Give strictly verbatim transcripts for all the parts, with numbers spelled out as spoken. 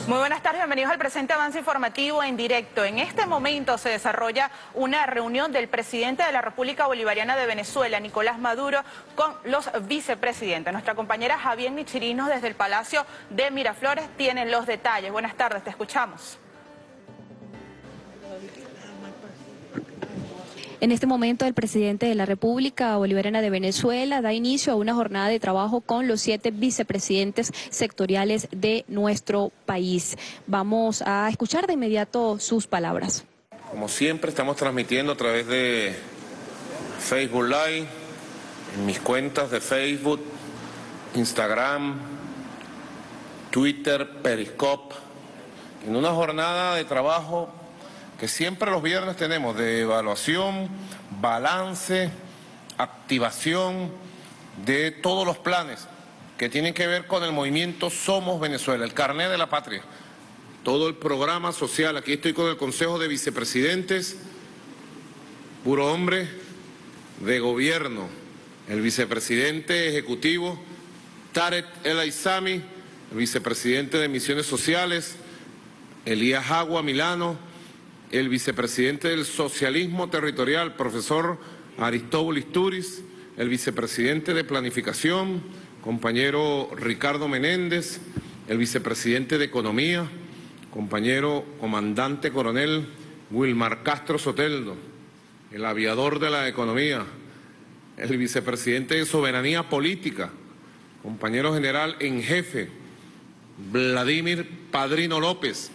Muy buenas tardes, bienvenidos al presente avance informativo en directo. En este momento se desarrolla una reunión del presidente de la República Bolivariana de Venezuela, Nicolás Maduro, con los vicepresidentes. Nuestra compañera Javier Michirinos desde el Palacio de Miraflores tiene los detalles. Buenas tardes, te escuchamos. En este momento el presidente de la República Bolivariana de Venezuela da inicio a una jornada de trabajo con los siete vicepresidentes sectoriales de nuestro país. Vamos a escuchar de inmediato sus palabras. Como siempre estamos transmitiendo a través de Facebook Live, en mis cuentas de Facebook, Instagram, Twitter, Periscope, en una jornada de trabajo que siempre los viernes tenemos de evaluación, balance, activación de todos los planes que tienen que ver con el movimiento Somos Venezuela, el carnet de la patria, todo el programa social. Aquí estoy con el Consejo de Vicepresidentes, puro hombre de gobierno, el vicepresidente ejecutivo Tarek El Aizami, el vicepresidente de Misiones Sociales Elías Agua Milano, el vicepresidente del Socialismo Territorial, profesor Aristóbulo Isturiz, el vicepresidente de Planificación, compañero Ricardo Menéndez, el vicepresidente de Economía, compañero comandante coronel Wilmar Castro Soteldo, el aviador de la Economía, el vicepresidente de Soberanía Política, compañero general en jefe Vladimir Padrino López,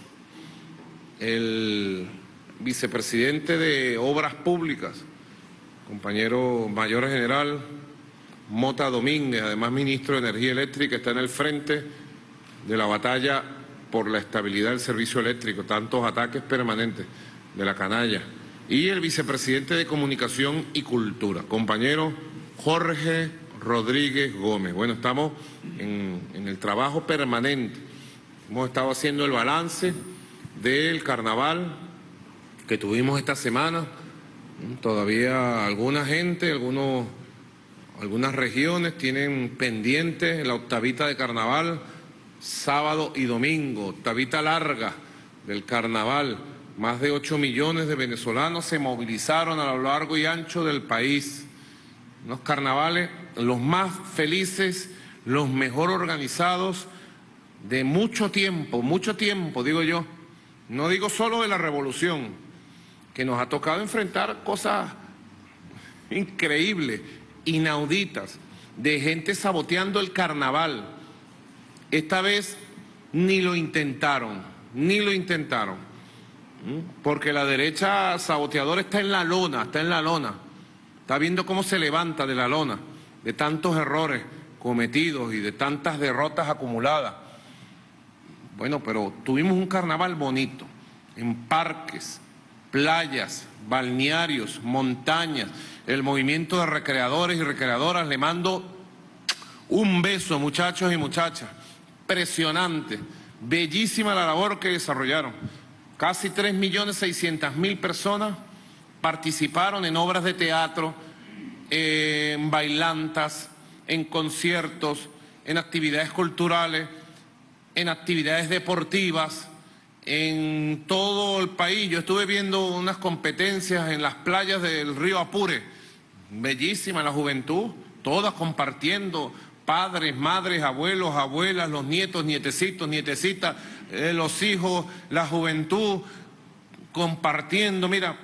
el vicepresidente de Obras Públicas, compañero mayor general Mota Domínguez, además ministro de Energía Eléctrica, está en el frente de la batalla por la estabilidad del servicio eléctrico, tantos ataques permanentes de la canalla, y el vicepresidente de Comunicación y Cultura, compañero Jorge Rodríguez Gómez. Bueno, estamos en, en el trabajo permanente, hemos estado haciendo el balance del carnaval que tuvimos esta semana. Todavía alguna gente, algunos, algunas regiones tienen pendiente la octavita de carnaval, sábado y domingo, octavita larga del carnaval. Más de ocho millones de venezolanos se movilizaron a lo largo y ancho del país. Unos carnavales los más felices, los mejor organizados de mucho tiempo, mucho tiempo, digo yo. No digo solo de la revolución, que nos ha tocado enfrentar cosas increíbles, inauditas, de gente saboteando el carnaval. Esta vez ni lo intentaron, ni lo intentaron, porque la derecha saboteadora está en la lona, está en la lona, está viendo cómo se levanta de la lona, de tantos errores cometidos y de tantas derrotas acumuladas. Bueno, pero tuvimos un carnaval bonito, en parques, playas, balnearios, montañas, el movimiento de recreadores y recreadoras. Le mando un beso, muchachos y muchachas, impresionante, bellísima la labor que desarrollaron. Casi tres millones seiscientas mil personas participaron en obras de teatro, en bailantas, en conciertos, en actividades culturales, en actividades deportivas, en todo el país. Yo estuve viendo unas competencias en las playas del río Apure, bellísima la juventud, todas compartiendo, padres, madres, abuelos, abuelas, los nietos, nietecitos, nietecitas, eh, los hijos, la juventud, compartiendo. Mira,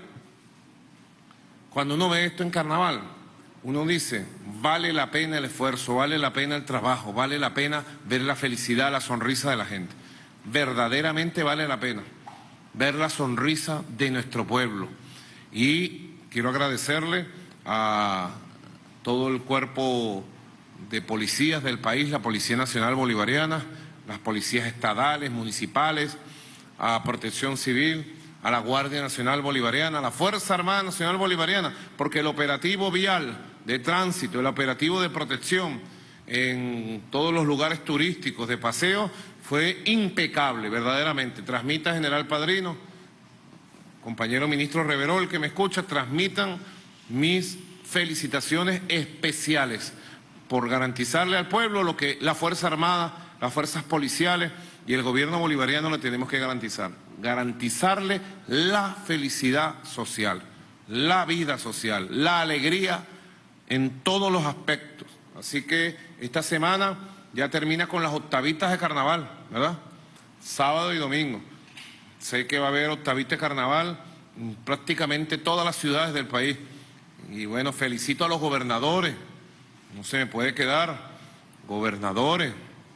cuando uno ve esto en carnaval, uno dice, vale la pena el esfuerzo, vale la pena el trabajo, vale la pena ver la felicidad, la sonrisa de la gente. Verdaderamente vale la pena ver la sonrisa de nuestro pueblo. Y quiero agradecerle a todo el cuerpo de policías del país, la Policía Nacional Bolivariana, las policías estadales, municipales, a Protección Civil, a la Guardia Nacional Bolivariana, a la Fuerza Armada Nacional Bolivariana, porque el operativo vial de tránsito, el operativo de protección en todos los lugares turísticos de paseo fue impecable, verdaderamente. Transmita, General Padrino, compañero ministro Reverol que me escucha, transmitan mis felicitaciones especiales por garantizarle al pueblo lo que la Fuerza Armada, las fuerzas policiales y el gobierno bolivariano le tenemos que garantizar. Garantizarle la felicidad social, la vida social, la alegría en todos los aspectos. Así que esta semana ya termina con las octavitas de carnaval, ¿verdad? Sábado y domingo. Sé que va a haber octavita de carnaval en prácticamente todas las ciudades del país. Y bueno, felicito a los gobernadores, no se me puede quedar, gobernadores,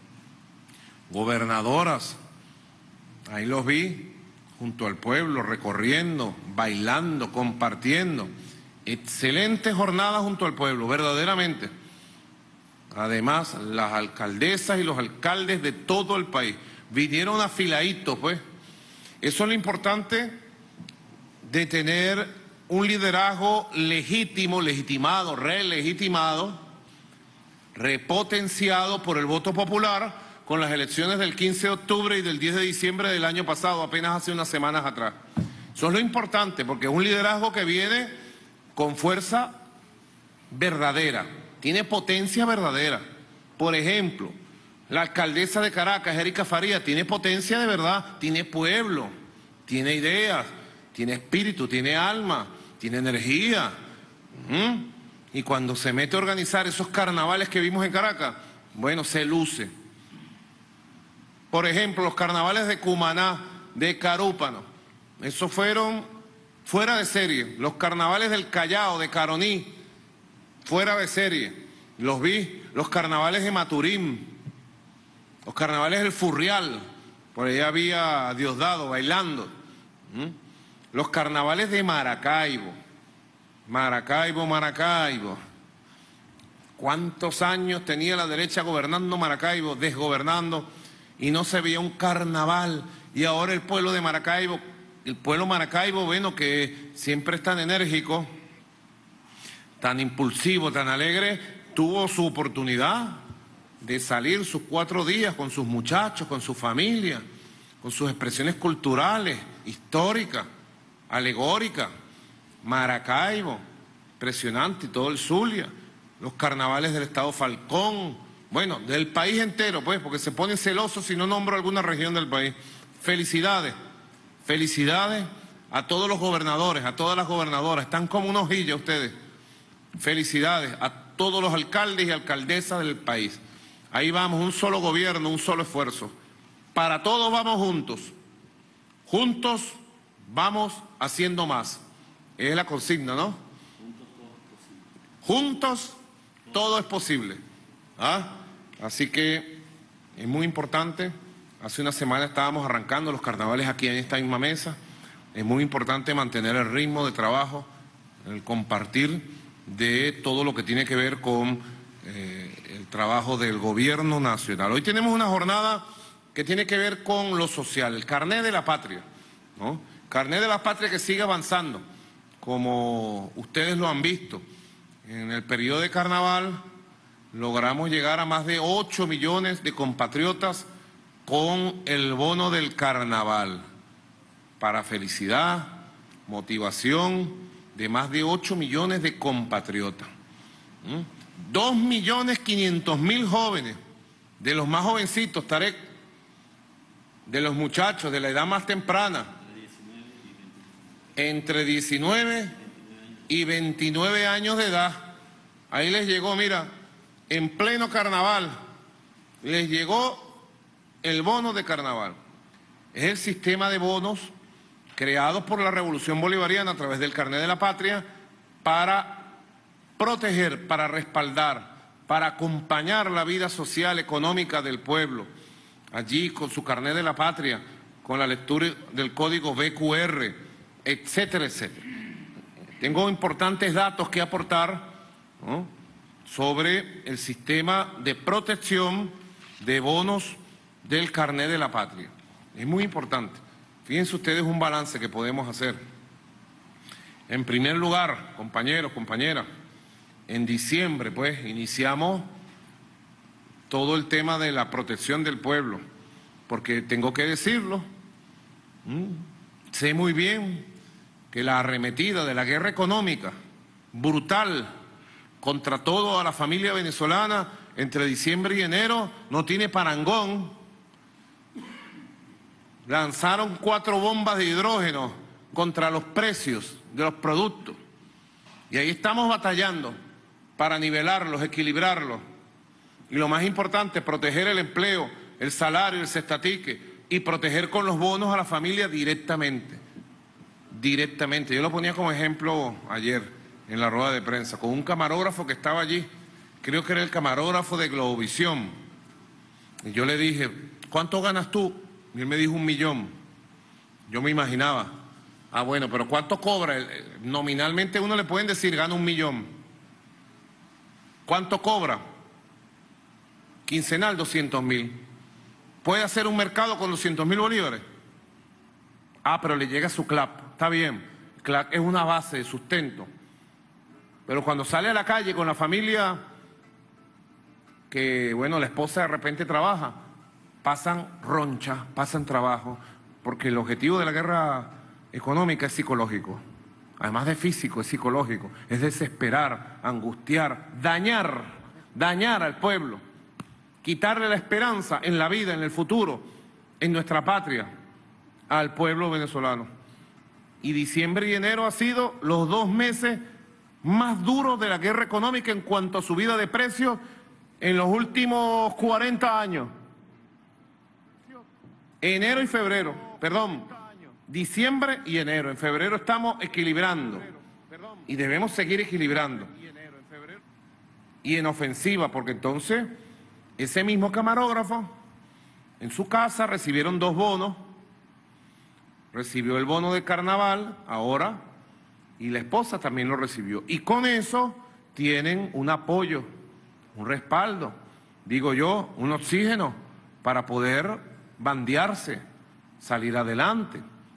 gobernadoras, ahí los vi junto al pueblo, recorriendo, bailando, compartiendo. Excelente jornada junto al pueblo, verdaderamente. Además, las alcaldesas y los alcaldes de todo el país vinieron afiladitos, pues. Eso es lo importante de tener un liderazgo legítimo, legitimado, relegitimado, repotenciado por el voto popular con las elecciones del quince de octubre y del diez de diciembre del año pasado, apenas hace unas semanas atrás. Eso es lo importante, porque es un liderazgo que viene con fuerza verdadera, tiene potencia verdadera. Por ejemplo, la alcaldesa de Caracas, Erika Faría, tiene potencia de verdad, tiene pueblo, tiene ideas, tiene espíritu, tiene alma, tiene energía. ¿Mm? Y cuando se mete a organizar esos carnavales que vimos en Caracas, bueno, se luce. Por ejemplo, los carnavales de Cumaná, de Carúpano, esos fueron fuera de serie. Los carnavales del Callao, de Caroní, fuera de serie. Los vi. Los carnavales de Maturín, los carnavales del Furrial, por allá había a Diosdado bailando. ¿Mm? Los carnavales de Maracaibo, Maracaibo, Maracaibo. ¿Cuántos años tenía la derecha gobernando Maracaibo, desgobernando, y no se veía un carnaval? Y ahora el pueblo de Maracaibo, el pueblo Maracaibo, bueno, que siempre es tan enérgico, tan impulsivo, tan alegre, tuvo su oportunidad de salir sus cuatro días con sus muchachos, con su familia, con sus expresiones culturales, históricas, alegóricas. Maracaibo, impresionante, y todo el Zulia, los carnavales del estado Falcón, bueno, del país entero, pues, porque se ponen celosos si no nombro alguna región del país. Felicidades, felicidades a todos los gobernadores, a todas las gobernadoras, están como una hojilla ustedes. Felicidades a todos los alcaldes y alcaldesas del país. Ahí vamos, un solo gobierno, un solo esfuerzo. Para todos vamos juntos. Juntos vamos haciendo más. Es la consigna, ¿no? Juntos todo es posible. ¿Ah? Así que es muy importante. Hace una semana estábamos arrancando los carnavales aquí en esta misma mesa. Es muy importante mantener el ritmo de trabajo, el compartir de todo lo que tiene que ver con eh, el trabajo del gobierno nacional. Hoy tenemos una jornada que tiene que ver con lo social, el carnet de la patria, ¿no? Carnet de la patria que sigue avanzando, como ustedes lo han visto. En el periodo de carnaval logramos llegar a más de ocho millones de compatriotas con el bono del carnaval, para felicidad, motivación, de más de ocho millones de compatriotas. ¿Mm? dos millones quinientos mil jóvenes, de los más jovencitos, Tarek, de los muchachos de la edad más temprana, entre diecinueve y veintinueve años de edad. Ahí les llegó, mira, en pleno carnaval, les llegó el bono de carnaval. Es el sistema de bonos creados por la Revolución Bolivariana a través del Carnet de la Patria para proteger, para respaldar, para acompañar la vida social, económica del pueblo. Allí con su Carnet de la Patria, con la lectura del código B Q R, etcétera, etcétera. Tengo importantes datos que aportar, ¿no?, sobre el sistema de protección de bonos del Carnet de la Patria. Es muy importante. Fíjense ustedes un balance que podemos hacer. En primer lugar, compañeros, compañeras, en diciembre, pues, iniciamos todo el tema de la protección del pueblo, porque tengo que decirlo, ¿m? sé muy bien que la arremetida de la guerra económica brutal contra toda la familia venezolana entre diciembre y enero no tiene parangón. lanzaron cuatro bombas de hidrógeno contra los precios de los productos. Y ahí estamos batallando para nivelarlos, equilibrarlos. Y lo más importante, proteger el empleo, el salario, el cestatique y proteger con los bonos a la familia directamente. Directamente. Yo lo ponía como ejemplo ayer en la rueda de prensa, con un camarógrafo que estaba allí. Creo que era el camarógrafo de Globovisión. Y yo le dije, ¿cuánto ganas tú? Y él me dijo un millón. Yo me imaginaba. Ah, bueno, pero ¿cuánto cobra? Nominalmente uno le pueden decir, gana un millón. ¿Cuánto cobra? Quincenal, doscientos mil. ¿Puede hacer un mercado con doscientos mil bolívares? Ah, pero le llega su C L A P. Está bien. C L A P es una base de sustento. Pero cuando sale a la calle con la familia, que, bueno, la esposa de repente trabaja, pasan roncha, pasan trabajo, porque el objetivo de la guerra económica es psicológico. Además de físico, es psicológico. Es desesperar, angustiar, dañar, dañar al pueblo, quitarle la esperanza en la vida, en el futuro, en nuestra patria, al pueblo venezolano. Y diciembre y enero han sido los dos meses más duros de la guerra económica en cuanto a subida de precios en los últimos cuarenta años. Enero y febrero, perdón, diciembre y enero. En febrero estamos equilibrando y debemos seguir equilibrando. Y en ofensiva, porque entonces ese mismo camarógrafo en su casa recibieron dos bonos, recibió el bono de carnaval ahora y la esposa también lo recibió. Y con eso tienen un apoyo, un respaldo, digo yo, un oxígeno para poder bandearse, salir adelante.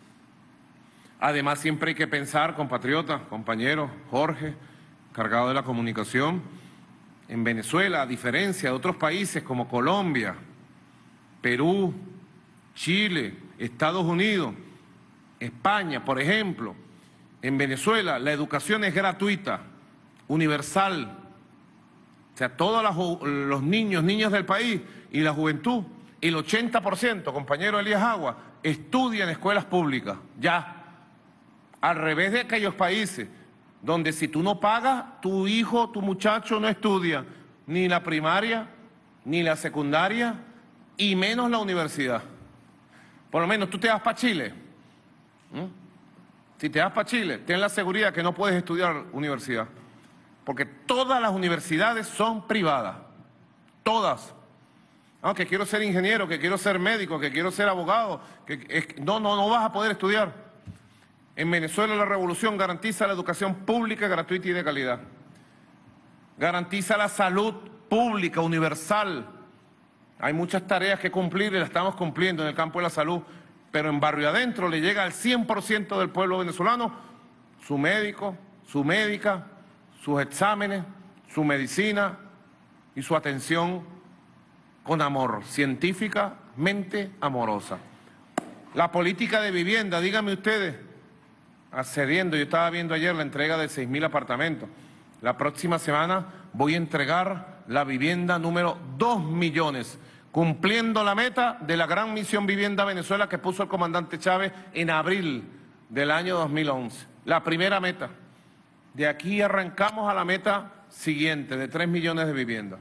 Además, siempre hay que pensar, compatriotas, compañeros, Jorge, cargado de la comunicación, en Venezuela, a diferencia de otros países como Colombia, Perú, Chile, Estados Unidos, España, por ejemplo, en Venezuela la educación es gratuita, universal. O sea, todos los niños, niñas del país y la juventud, el ochenta por ciento, compañero Elías Agua, estudia en escuelas públicas, ya. Al revés de aquellos países donde si tú no pagas, tu hijo, tu muchacho no estudia ni la primaria, ni la secundaria, y menos la universidad. Por lo menos tú te vas para Chile. ¿Mm? Si te vas para Chile, ten la seguridad que no puedes estudiar universidad. Porque todas las universidades son privadas. Todas. Ah, que quiero ser ingeniero, que quiero ser médico, que quiero ser abogado. Que, es, no, no, no vas a poder estudiar. En Venezuela la revolución garantiza la educación pública, gratuita y de calidad. Garantiza la salud pública, universal. Hay muchas tareas que cumplir y las estamos cumpliendo en el campo de la salud, pero en Barrio Adentro le llega al cien por ciento del pueblo venezolano su médico, su médica, sus exámenes, su medicina y su atención con amor, científicamente amorosa. La política de vivienda, díganme ustedes, accediendo, yo estaba viendo ayer la entrega de seis mil apartamentos. La próxima semana voy a entregar la vivienda número dos millones, cumpliendo la meta de la gran misión Vivienda Venezuela que puso el comandante Chávez en abril del año dos mil once. La primera meta. De aquí arrancamos a la meta siguiente de tres millones de viviendas.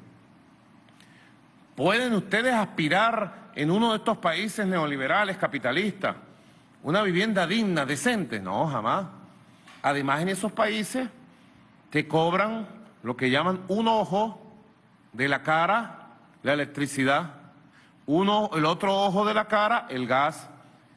¿Pueden ustedes aspirar en uno de estos países neoliberales, capitalistas, una vivienda digna, decente? No, jamás. Además, en esos países te cobran lo que llaman un ojo de la cara, la electricidad, uno, el otro ojo de la cara, el gas,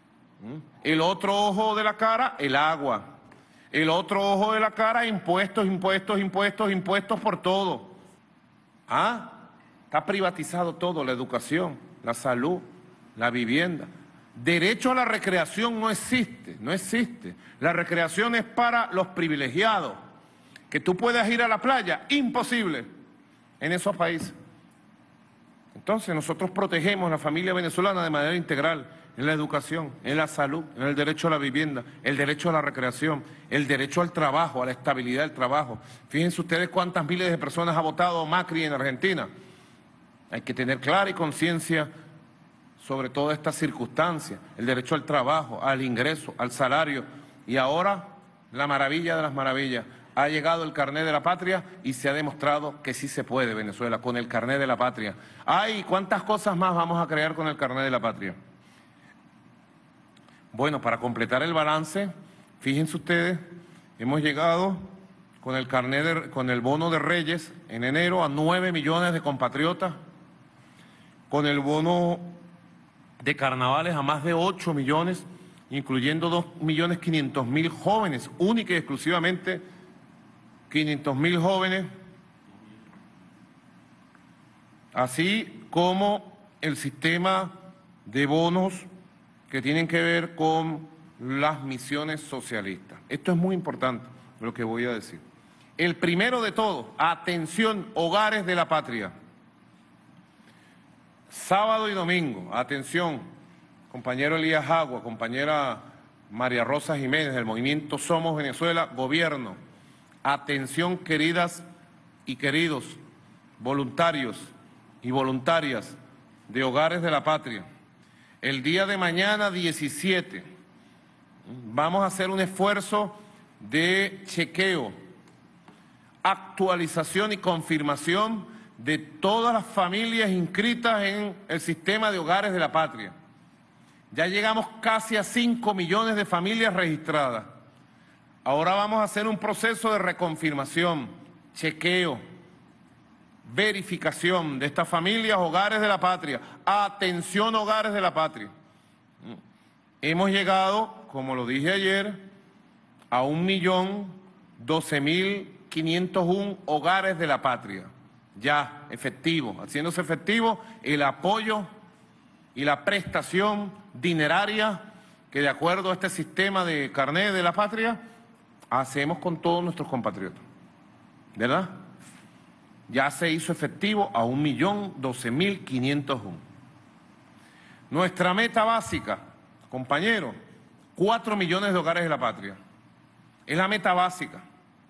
el otro ojo de la cara, el agua, el otro ojo de la cara, impuestos, impuestos, impuestos, impuestos por todo. Ah, está privatizado todo, la educación, la salud, la vivienda. Derecho a la recreación no existe, no existe. La recreación es para los privilegiados. Que tú puedas ir a la playa, imposible en esos países. Entonces nosotros protegemos a la familia venezolana de manera integral, en la educación, en la salud, en el derecho a la vivienda, el derecho a la recreación, el derecho al trabajo, a la estabilidad del trabajo. Fíjense ustedes cuántas miles de personas ha votado Macri en Argentina. Hay que tener clara y conciencia sobre todas estas circunstancias, el derecho al trabajo, al ingreso, al salario, y ahora la maravilla de las maravillas. Ha llegado el carnet de la patria y se ha demostrado que sí se puede Venezuela con el carnet de la patria. Ay, ¿cuántas cosas más vamos a crear con el carnet de la patria? Bueno, para completar el balance, fíjense ustedes, hemos llegado con el carnet de, con el bono de Reyes en enero a nueve millones de compatriotas, con el bono de carnavales a más de ocho millones, incluyendo dos millones quinientos mil jóvenes, única y exclusivamente quinientos mil jóvenes, así como el sistema de bonos que tienen que ver con las misiones socialistas. Esto es muy importante, lo que voy a decir. El primero de todo, atención, hogares de la patria. Sábado y domingo, atención, compañero Elías Agua, compañera María Rosa Jiménez del movimiento Somos Venezuela, gobierno. Atención, queridas y queridos voluntarios y voluntarias de Hogares de la Patria. El día de mañana, diecisiete, vamos a hacer un esfuerzo de chequeo, actualización y confirmación de todas las familias inscritas en el sistema de Hogares de la Patria. Ya llegamos casi a cinco millones de familias registradas. Ahora vamos a hacer un proceso de reconfirmación, chequeo, verificación de estas familias, Hogares de la Patria. Atención, Hogares de la Patria. Hemos llegado, como lo dije ayer, a un millón doce mil quinientos uno Hogares de la Patria. Ya, efectivo, haciéndose efectivo el apoyo y la prestación dineraria que de acuerdo a este sistema de carnet de la patria hacemos con todos nuestros compatriotas, ¿verdad? Ya se hizo efectivo a un millón doce mil quinientos uno. Nuestra meta básica, compañeros, cuatro millones de hogares de la patria. Es la meta básica.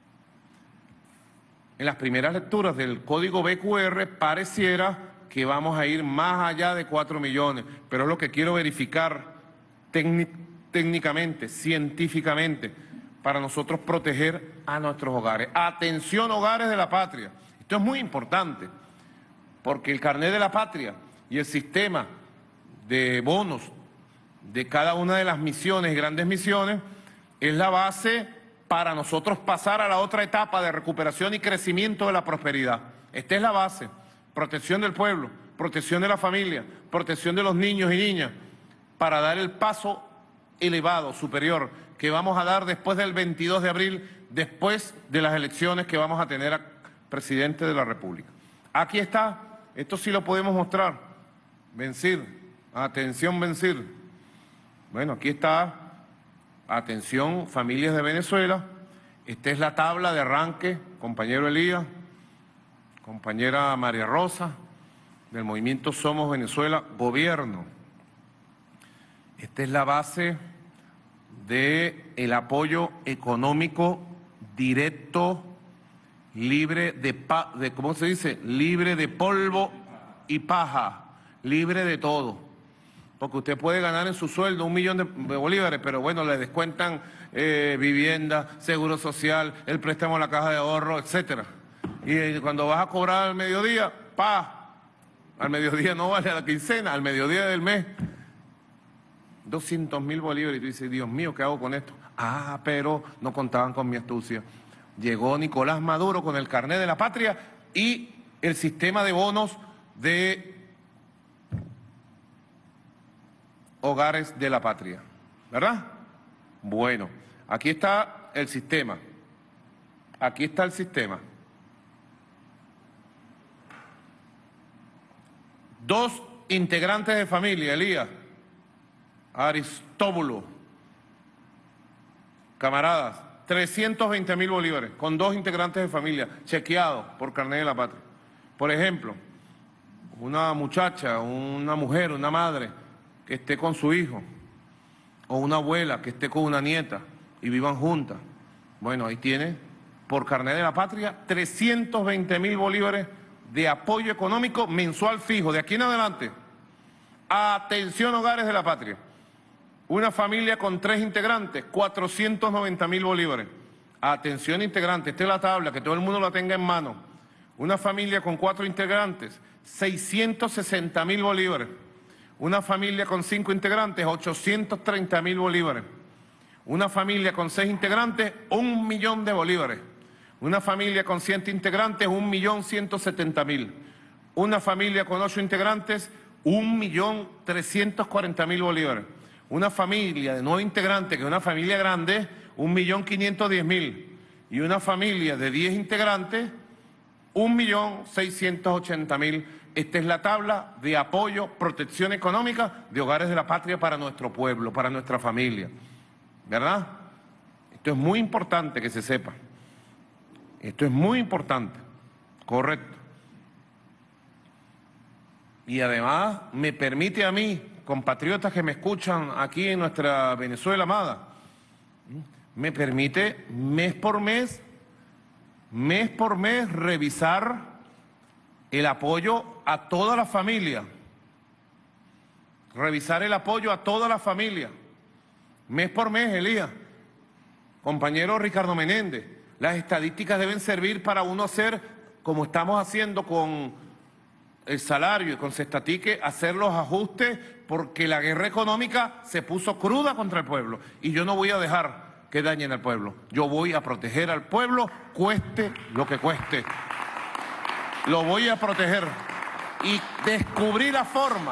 En las primeras lecturas del código B Q R pareciera que vamos a ir más allá de cuatro millones, pero es lo que quiero verificar técnicamente, científicamente, para nosotros proteger a nuestros hogares. Atención, hogares de la patria. Esto es muy importante, porque el carnet de la patria y el sistema de bonos de cada una de las misiones, grandes misiones, es la base para nosotros pasar a la otra etapa de recuperación y crecimiento de la prosperidad. Esta es la base, protección del pueblo, protección de la familia, protección de los niños y niñas, para dar el paso elevado, superior, que vamos a dar después del veintidós de abril, después de las elecciones que vamos a tener a presidente de la República. Aquí está, esto sí lo podemos mostrar, vencir, atención, vencir. Bueno, aquí está, atención, familias de Venezuela. Esta es la tabla de arranque, compañero Elías, compañera María Rosa, del movimiento Somos Venezuela, gobierno. Esta es la base del apoyo económico directo, libre de, pa, de, ¿cómo se dice? Libre de polvo y paja, libre de todo. Porque usted puede ganar en su sueldo un millón de bolívares, pero bueno, le descuentan eh, vivienda, seguro social, el préstamo a la caja de ahorro, etcétera. Y cuando vas a cobrar al mediodía, pa, al mediodía no vale a la quincena, al mediodía del mes, doscientos mil bolívares. Y tú dices, Dios mío, ¿qué hago con esto? Ah, pero no contaban con mi astucia. Llegó Nicolás Maduro con el carnet de la patria y el sistema de bonos de hogares de la patria, ¿verdad? Bueno, aquí está el sistema. Aquí está el sistema. Dos integrantes de familia, Elías, Aristóbulo, camaradas, trescientos veinte mil bolívares, con dos integrantes de familia, chequeados por carnet de la patria. Por ejemplo, una muchacha, una mujer, una madre que esté con su hijo, o una abuela que esté con una nieta y vivan juntas. Bueno, ahí tiene, por carnet de la patria, trescientos veinte mil bolívares de apoyo económico mensual fijo, de aquí en adelante, Atención, Hogares de la Patria. Una familia con tres integrantes, cuatrocientos noventa mil bolívares. Atención, integrantes, esta es la tabla, que todo el mundo la tenga en mano. Una familia con cuatro integrantes, seiscientos sesenta mil bolívares. Una familia con cinco integrantes, ochocientos treinta mil bolívares. Una familia con seis integrantes, un millón de bolívares. Una familia con siete integrantes, un millón ciento setenta mil. Una familia con ocho integrantes, un millón trescientos cuarenta mil bolívares. Una familia de nueve integrantes, que es una familia grande, un millón quinientos diez mil. Y una familia de diez integrantes, un millón seiscientos ochenta mil. Esta es la tabla de apoyo, protección económica de Hogares de la Patria para nuestro pueblo, para nuestra familia. ¿Verdad? Esto es muy importante que se sepa. Esto es muy importante. Correcto. Y además me permite a mí, compatriotas que me escuchan aquí en nuestra Venezuela amada, me permite mes por mes, mes por mes revisar el apoyo a toda la familia. Revisar el apoyo a toda la familia. Mes por mes, Elías. Compañero Ricardo Menéndez, las estadísticas deben servir para uno hacer, como estamos haciendo con el salario y con Cestatique, hacer los ajustes, porque la guerra económica se puso cruda contra el pueblo. Y yo no voy a dejar que dañen al pueblo. Yo voy a proteger al pueblo, cueste lo que cueste. Lo voy a proteger y descubrí la forma,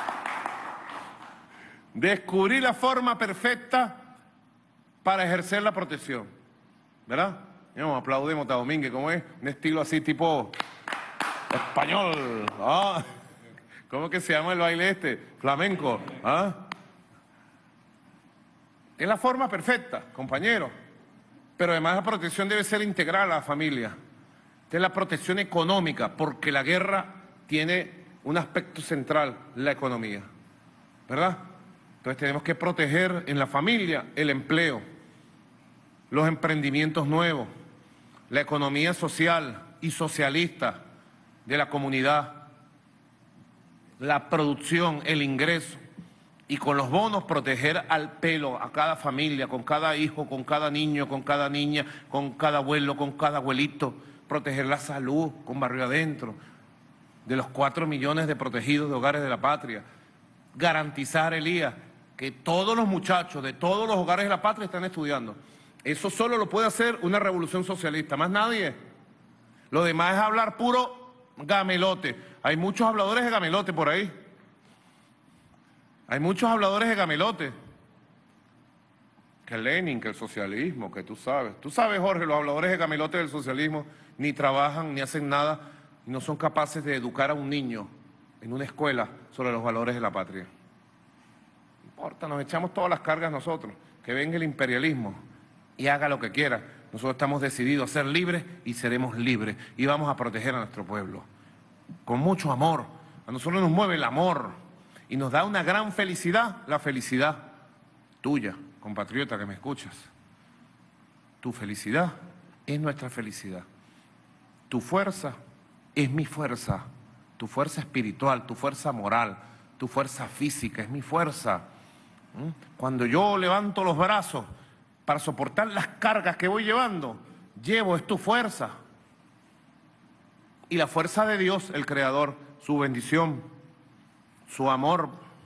descubrí la forma perfecta para ejercer la protección, ¿verdad? No, aplaudimos a Domínguez, ¿cómo es? Un estilo así tipo español, ¿ah? ¿Cómo que se llama el baile este? Flamenco, ¿ah? Es la forma perfecta, compañero, pero además la protección debe ser integral a la familia. Esta es la protección económica, porque la guerra tiene un aspecto central, la economía, ¿verdad? Entonces tenemos que proteger en la familia el empleo, los emprendimientos nuevos, la economía social y socialista de la comunidad, la producción, el ingreso, y con los bonos proteger al pelo, a cada familia, con cada hijo, con cada niño, con cada niña, con cada abuelo, con cada abuelito, proteger la salud con Barrio Adentro, de los cuatro millones de protegidos de Hogares de la Patria, garantizar, Elías, que todos los muchachos de todos los Hogares de la Patria están estudiando. Eso solo lo puede hacer una revolución socialista, más nadie. Lo demás es hablar puro gamelote. Hay muchos habladores de gamelote por ahí. Hay muchos habladores de gamelote. Que Lenin, que el socialismo, que tú sabes. Tú sabes, Jorge, los habladores de gamelote del socialismo ni trabajan, ni hacen nada, y no son capaces de educar a un niño en una escuela sobre los valores de la patria. No importa, nos echamos todas las cargas nosotros. Que venga el imperialismo y haga lo que quiera. Nosotros estamos decididos a ser libres y seremos libres. Y vamos a proteger a nuestro pueblo. Con mucho amor. A nosotros nos mueve el amor. Y nos da una gran felicidad, la felicidad tuya, compatriota que me escuchas. Tu felicidad es nuestra felicidad. Tu fuerza es mi fuerza. Tu fuerza espiritual, tu fuerza moral, tu fuerza física es mi fuerza. Cuando yo levanto los brazos para soportar las cargas que voy llevando, llevo es tu fuerza. Y la fuerza de Dios, el Creador, su bendición, su amor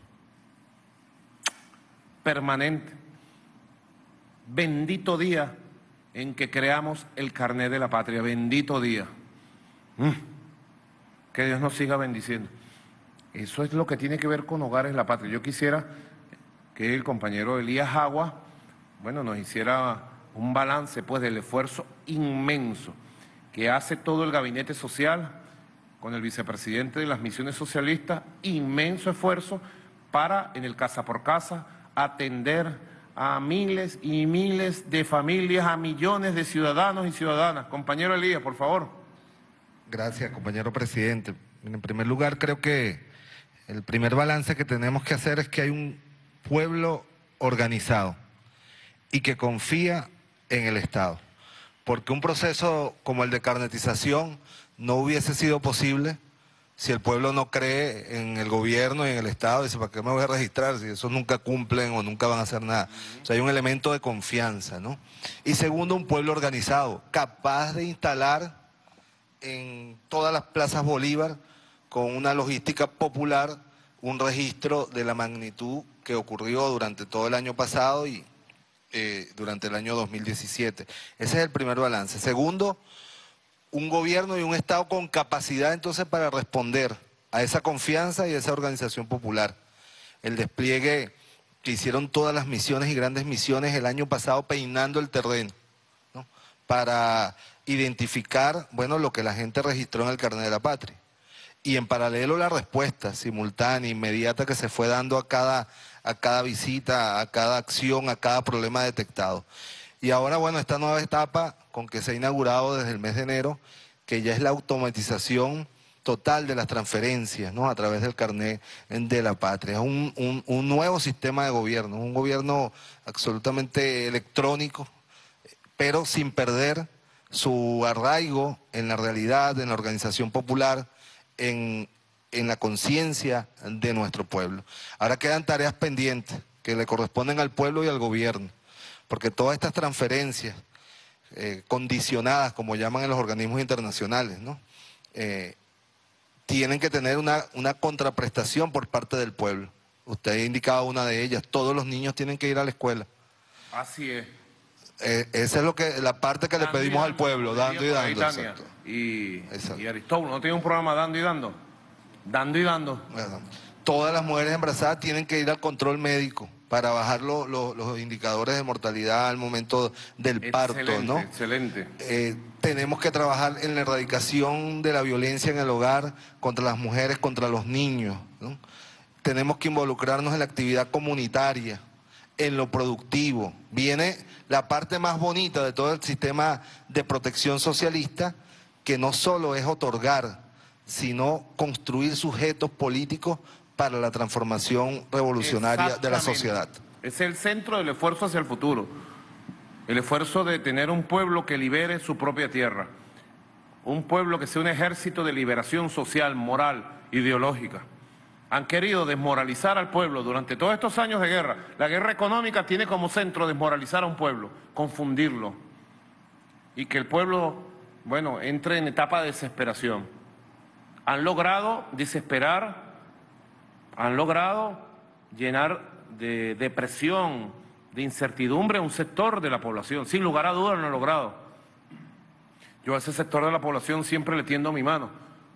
permanente. Bendito día en que creamos el carnet de la patria. Bendito día. Mm. Que Dios nos siga bendiciendo. Eso es lo que tiene que ver con Hogares de la Patria. Yo quisiera que el compañero Elías Agua, bueno, nos hiciera un balance pues del esfuerzo inmenso que hace todo el gabinete social con el vicepresidente de las misiones socialistas, inmenso esfuerzo para, en el casa por casa, atender a miles y miles de familias, a millones de ciudadanos y ciudadanas. Compañero Elías, por favor. Gracias, compañero presidente. En primer lugar, creo que el primer balance que tenemos que hacer es que hay un pueblo organizado y que confía en el Estado. Porque un proceso como el de carnetización no hubiese sido posible Si el pueblo no cree en el gobierno y en el Estado, dice, ¿para qué me voy a registrar si esos nunca cumplen o nunca van a hacer nada? O sea, hay un elemento de confianza, ¿no? Y segundo, un pueblo organizado, capaz de instalar en todas las plazas Bolívar, con una logística popular, un registro de la magnitud que ocurrió durante todo el año pasado y eh, durante el año dos mil diecisiete. Ese es el primer balance. Segundo, un gobierno y un Estado con capacidad entonces para responder a esa confianza y a esa organización popular. El despliegue que hicieron todas las misiones y grandes misiones el año pasado peinando el terreno, ¿no? Para identificar, bueno, lo que la gente registró en el carnet de la patria. Y en paralelo la respuesta simultánea, inmediata que se fue dando a cada, a cada visita, a cada acción, a cada problema detectado. Y ahora, bueno, esta nueva etapa con que se ha inaugurado desde el mes de enero, que ya es la automatización total de las transferencias, ¿no? A través del carnet de la patria. Es un, un, un nuevo sistema de gobierno, un gobierno absolutamente electrónico, pero sin perder su arraigo en la realidad, en la organización popular, en, en la conciencia de nuestro pueblo. Ahora quedan tareas pendientes que le corresponden al pueblo y al gobierno, porque todas estas transferencias eh, condicionadas, como llaman en los organismos internacionales, ¿no? Eh, tienen que tener una, una contraprestación por parte del pueblo. Usted ha indicado una de ellas, todos los niños tienen que ir a la escuela. Así es. Eh, esa es lo que, la parte que dando le pedimos al pueblo, dando y dando. Tania, y, y Aristóbulo, ¿no tiene un programa dando y dando? Dando y dando. Bueno, todas las mujeres embarazadas tienen que ir al control médico para bajar lo, lo, los indicadores de mortalidad al momento del excelente, parto, ¿no? Excelente. Eh, tenemos que trabajar en la erradicación de la violencia en el hogar contra las mujeres, contra los niños, ¿no? Tenemos que involucrarnos en la actividad comunitaria, en lo productivo. Viene la parte más bonita de todo el sistema de protección socialista, que no solo es otorgar, sino construir sujetos políticos para la transformación revolucionaria de la sociedad. Es el centro del esfuerzo hacia el futuro, el esfuerzo de tener un pueblo que libere su propia tierra, un pueblo que sea un ejército de liberación social, moral, ideológica. Han querido desmoralizar al pueblo durante todos estos años de guerra. La guerra económica tiene como centro desmoralizar a un pueblo, confundirlo, y que el pueblo, bueno, entre en etapa de desesperación. Han logrado desesperar, han logrado llenar de depresión, de incertidumbre a un sector de la población. Sin lugar a dudas lo han logrado. Yo a ese sector de la población siempre le tiendo mi mano.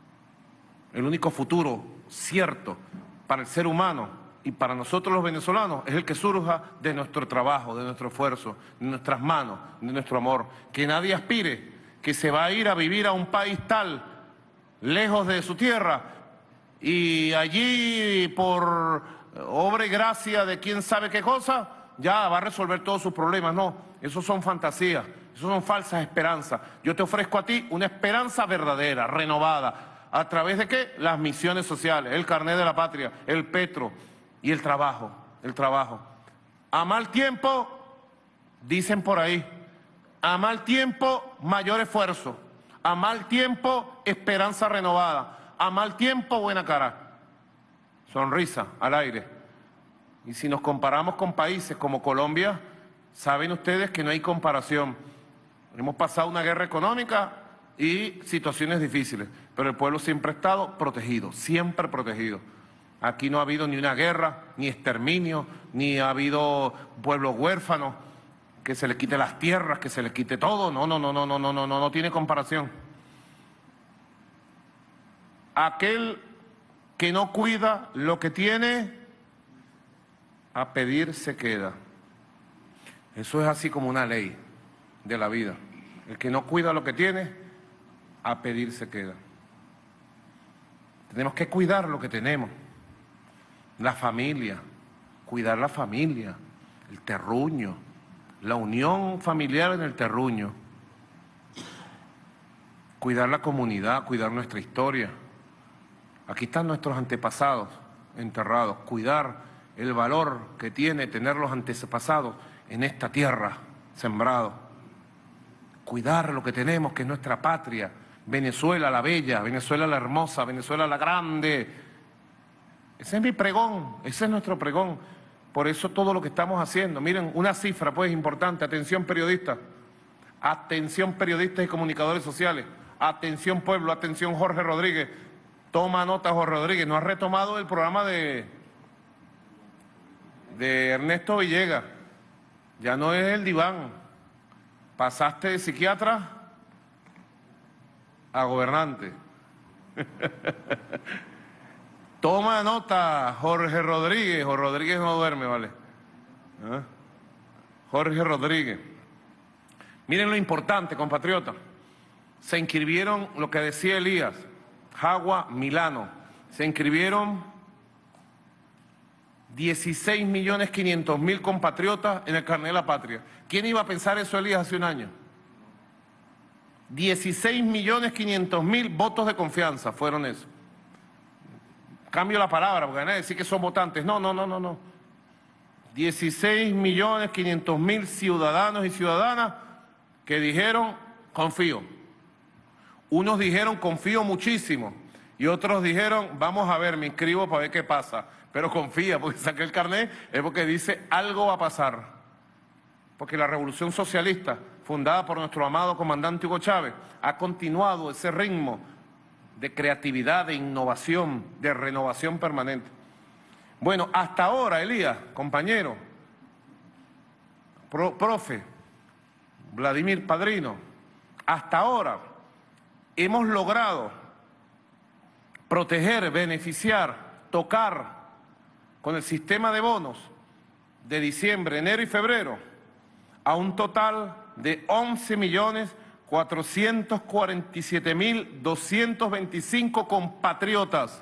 El único futuro cierto para el ser humano y para nosotros los venezolanos es el que surja de nuestro trabajo, de nuestro esfuerzo, de nuestras manos, de nuestro amor. Que nadie aspire que se va a ir a vivir a un país tal, lejos de su tierra, y allí por obra y gracia de quién sabe qué cosa, ya va a resolver todos sus problemas. No, eso son fantasías, eso son falsas esperanzas. Yo te ofrezco a ti una esperanza verdadera, renovada. ¿A través de qué? Las misiones sociales, el carnet de la patria, el petro y el trabajo, el trabajo. A mal tiempo, dicen por ahí, a mal tiempo, mayor esfuerzo. A mal tiempo, esperanza renovada. A mal tiempo, buena cara. Sonrisa al aire. Y si nos comparamos con países como Colombia, saben ustedes que no hay comparación. Hemos pasado una guerra económica y situaciones difíciles, pero el pueblo siempre ha estado protegido, siempre protegido. Aquí no ha habido ni una guerra, ni exterminio, ni ha habido pueblos huérfanos, que se les quite las tierras, que se les quite todo. No, no, no, no, no, no, no, no, no tiene comparación. Aquel que no cuida lo que tiene, a pedir se queda. Eso es así como una ley de la vida. El que no cuida lo que tiene, a pedir se queda. Tenemos que cuidar lo que tenemos. La familia, cuidar la familia, el terruño, la unión familiar en el terruño. Cuidar la comunidad, cuidar nuestra historia. Aquí están nuestros antepasados enterrados. Cuidar el valor que tiene tener los antepasados en esta tierra sembrado. Cuidar lo que tenemos, que es nuestra patria, Venezuela la bella, Venezuela la hermosa, Venezuela la grande. Ese es mi pregón, ese es nuestro pregón. Por eso todo lo que estamos haciendo. Miren, una cifra pues importante, atención periodistas, atención periodistas y comunicadores sociales, atención pueblo, atención Jorge Rodríguez. Toma nota Jorge Rodríguez, no has retomado el programa de, de Ernesto Villegas. Ya no es el diván. Pasaste de psiquiatra a gobernante. Toma nota, Jorge Rodríguez. Jorge Rodríguez no duerme, ¿vale? ¿Ah? Jorge Rodríguez. Miren lo importante, compatriotas. Se inscribieron, lo que decía Elías, Jagua, Milano. Se inscribieron dieciséis millones quinientos mil compatriotas en el carnet de la patria. ¿Quién iba a pensar eso, Elías, hace un año? dieciséis millones quinientos mil votos de confianza fueron eso. Cambio la palabra, porque van a decir que son votantes. No, no, no, no, no. dieciséis millones quinientos mil ciudadanos y ciudadanas que dijeron, confío. Unos dijeron, confío muchísimo. Y otros dijeron, vamos a ver, me inscribo para ver qué pasa. Pero confía, porque saqué el carnet, es porque dice, algo va a pasar. Porque la revolución socialista, fundada por nuestro amado comandante Hugo Chávez, ha continuado ese ritmo de creatividad, de innovación, de renovación permanente. Bueno, hasta ahora, Elías, compañero, pro, profe, Vladimir Padrino, hasta ahora hemos logrado proteger, beneficiar, tocar con el sistema de bonos de diciembre, enero y febrero a un total de once millones cuatrocientos cuarenta y siete mil doscientos veinticinco compatriotas,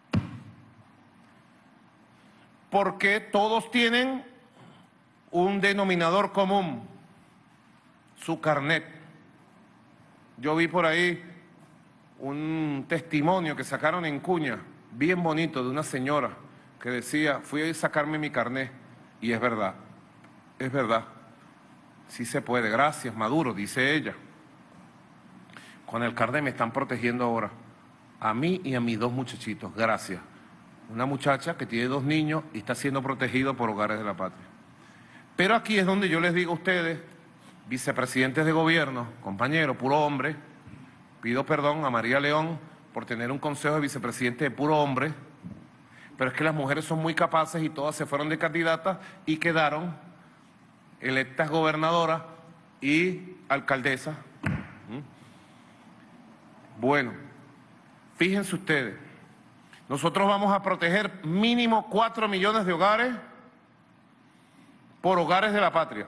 porque todos tienen un denominador común, su carnet. Yo vi por ahí un testimonio que sacaron en Cuña, bien bonito, de una señora que decía, fui a sacarme mi carnet, y es verdad, es verdad, sí se puede, gracias Maduro, dice ella. Con el carnet me están protegiendo ahora, a mí y a mis dos muchachitos, gracias. Una muchacha que tiene dos niños y está siendo protegido por Hogares de la Patria. Pero aquí es donde yo les digo a ustedes, vicepresidentes de gobierno, compañeros, puro hombre, pido perdón a María León por tener un consejo de vicepresidente de puro hombre, pero es que las mujeres son muy capaces y todas se fueron de candidatas y quedaron electas gobernadoras y alcaldesas. Bueno, fíjense ustedes, nosotros vamos a proteger mínimo cuatro millones de hogares por Hogares de la Patria,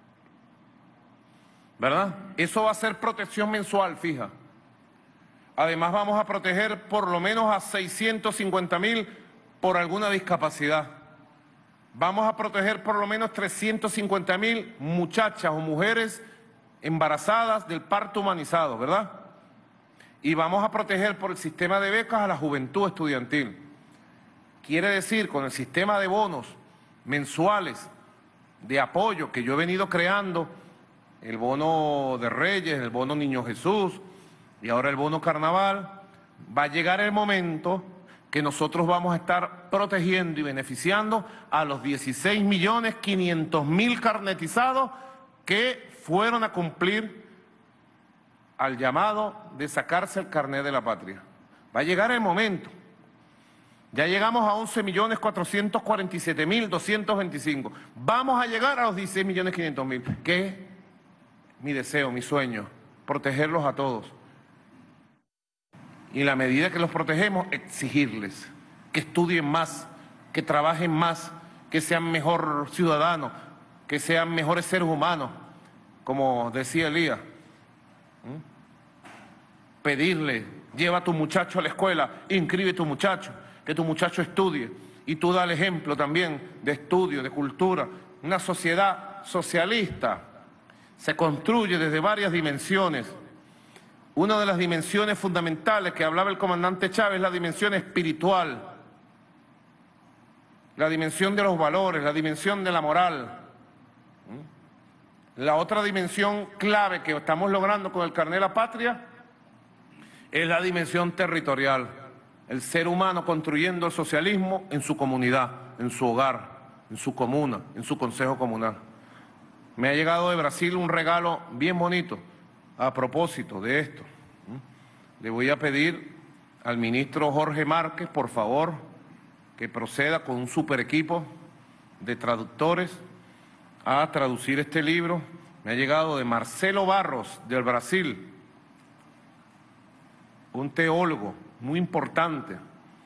¿verdad? Eso va a ser protección mensual, fija. Además vamos a proteger por lo menos a seiscientos cincuenta mil por alguna discapacidad. Vamos a proteger por lo menos trescientos cincuenta mil muchachas o mujeres embarazadas del parto humanizado, ¿verdad? Y vamos a proteger por el sistema de becas a la juventud estudiantil. Quiere decir, con el sistema de bonos mensuales de apoyo que yo he venido creando, el bono de Reyes, el bono Niño Jesús y ahora el bono Carnaval, va a llegar el momento que nosotros vamos a estar protegiendo y beneficiando a los dieciséis millones quinientos mil carnetizados que fueron a cumplir al llamado de sacarse el carnet de la patria. Va a llegar el momento. Ya llegamos a once millones cuatrocientos cuarenta y siete mil doscientos veinticinco. Vamos a llegar a los dieciséis millones quinientos mil, que es mi deseo, mi sueño, protegerlos a todos. Y en la medida que los protegemos, exigirles que estudien más, que trabajen más, que sean mejor ciudadanos, que sean mejores seres humanos, como decía Elías. Pedirle, lleva a tu muchacho a la escuela, inscribe a tu muchacho, que tu muchacho estudie. Y tú da el ejemplo también de estudio, de cultura. Una sociedad socialista se construye desde varias dimensiones. Una de las dimensiones fundamentales que hablaba el comandante Chávez es la dimensión espiritual, la dimensión de los valores, la dimensión de la moral. La otra dimensión clave que estamos logrando con el carnet de la patria es la dimensión territorial, el ser humano construyendo el socialismo en su comunidad, en su hogar, en su comuna, en su consejo comunal. Me ha llegado de Brasil un regalo bien bonito a propósito de esto. Le voy a pedir al ministro Jorge Márquez, por favor, que proceda con un super equipo de traductores a traducir este libro. Me ha llegado de Marcelo Barros, del Brasil, un teólogo muy importante,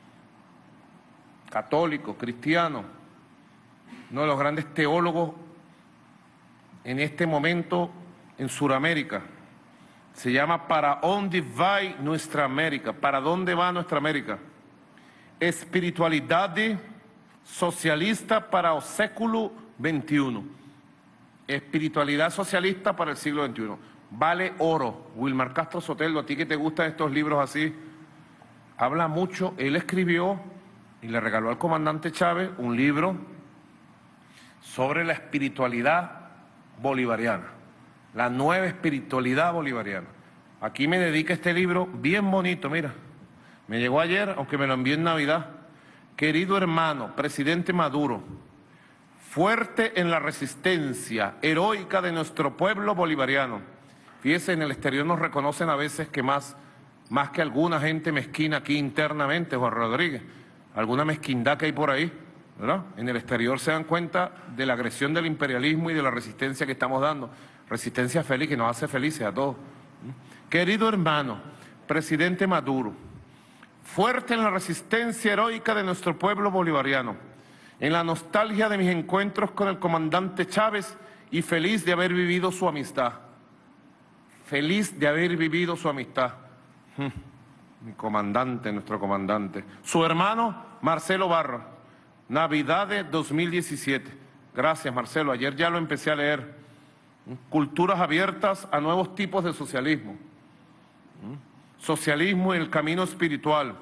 católico, cristiano, uno de los grandes teólogos en este momento en Sudamérica. Se llama ¿Para dónde va nuestra América? ¿Para dónde va nuestra América? Espiritualidad socialista para el século veintiuno. Espiritualidad socialista para el siglo veintiuno. Vale oro. Wilmar Castro Sotelo, a ti que te gustan estos libros así, habla mucho. Él escribió y le regaló al comandante Chávez un libro sobre la espiritualidad bolivariana, la nueva espiritualidad bolivariana. Aquí me dedica este libro bien bonito, mira. Me llegó ayer, aunque me lo envié en Navidad. Querido hermano, presidente Maduro, fuerte en la resistencia heroica de nuestro pueblo bolivariano. Fíjese, en el exterior nos reconocen a veces que más, más que alguna gente mezquina aquí internamente, Juan Rodríguez, alguna mezquindad que hay por ahí, ¿verdad? En el exterior se dan cuenta de la agresión del imperialismo y de la resistencia que estamos dando. Resistencia feliz que nos hace felices a todos. Querido hermano, presidente Maduro, fuerte en la resistencia heroica de nuestro pueblo bolivariano, en la nostalgia de mis encuentros con el comandante Chávez y feliz de haber vivido su amistad. Feliz de haber vivido su amistad. Mi comandante, nuestro comandante. Su hermano, Marcelo Barros. Navidad de dos mil diecisiete. Gracias, Marcelo. Ayer ya lo empecé a leer. Culturas abiertas a nuevos tipos de socialismo. Socialismo y el camino espiritual.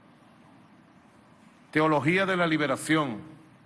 Teología de la liberación.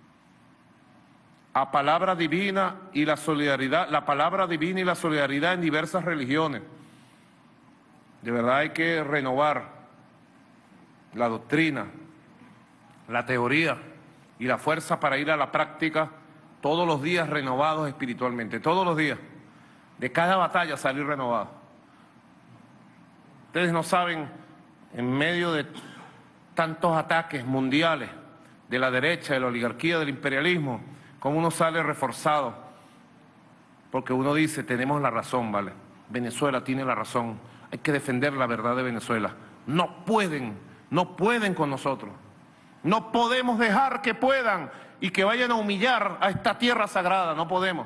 A palabra divina y la solidaridad, la palabra divina y la solidaridad en diversas religiones. De verdad hay que renovar la doctrina, la teoría y la fuerza para ir a la práctica todos los días renovados espiritualmente, todos los días. De cada batalla salir renovado. Ustedes no saben, en medio de tantos ataques mundiales de la derecha, de la oligarquía, del imperialismo, cómo uno sale reforzado, porque uno dice, tenemos la razón, ¿vale? Venezuela tiene la razón, hay que defender la verdad de Venezuela. No pueden, no pueden con nosotros. No podemos dejar que puedan y que vayan a humillar a esta tierra sagrada, no podemos.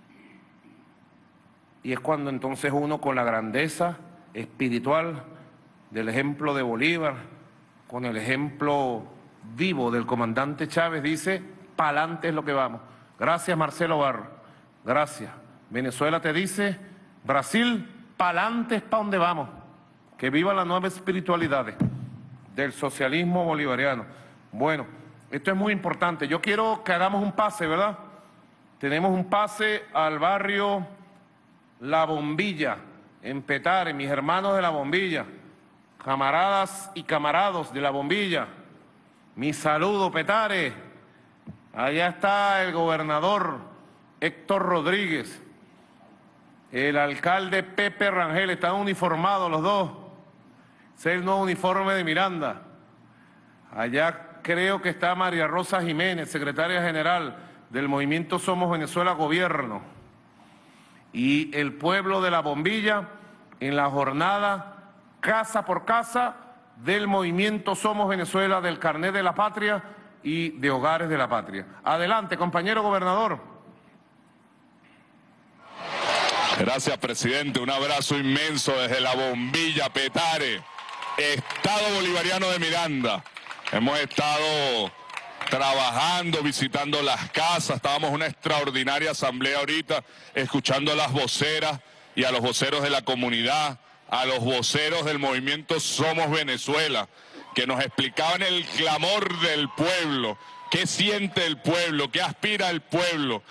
Y es cuando entonces uno, con la grandeza espiritual del ejemplo de Bolívar, con el ejemplo vivo del comandante Chávez, dice, pa'lante es lo que vamos. Gracias, Marcelo Barros. Gracias. Venezuela te dice, Brasil, pa'lante es pa' donde vamos. Que viva la nueva espiritualidad del socialismo bolivariano. Bueno, esto es muy importante. Yo quiero que hagamos un pase, ¿verdad? Tenemos un pase al barrio La Bombilla, en Petare, mis hermanos de La Bombilla, camaradas y camarados de La Bombilla. Mi saludo, Petare. Allá está el gobernador Héctor Rodríguez, el alcalde Pepe Rangel, están uniformados los dos. Ese es el nuevo uniforme de Miranda. Allá creo que está María Rosa Jiménez, secretaria general del Movimiento Somos Venezuela Gobierno. Y el pueblo de La Bombilla en la jornada casa por casa del Movimiento Somos Venezuela, del Carnet de la Patria y de Hogares de la Patria. Adelante, compañero gobernador. Gracias, presidente. Un abrazo inmenso desde La Bombilla, Petare, Estado Bolivariano de Miranda. Hemos estado trabajando, visitando las casas, estábamos en una extraordinaria asamblea ahorita, escuchando a las voceras y a los voceros de la comunidad, a los voceros del movimiento Somos Venezuela, que nos explicaban el clamor del pueblo, qué siente el pueblo, qué aspira el pueblo.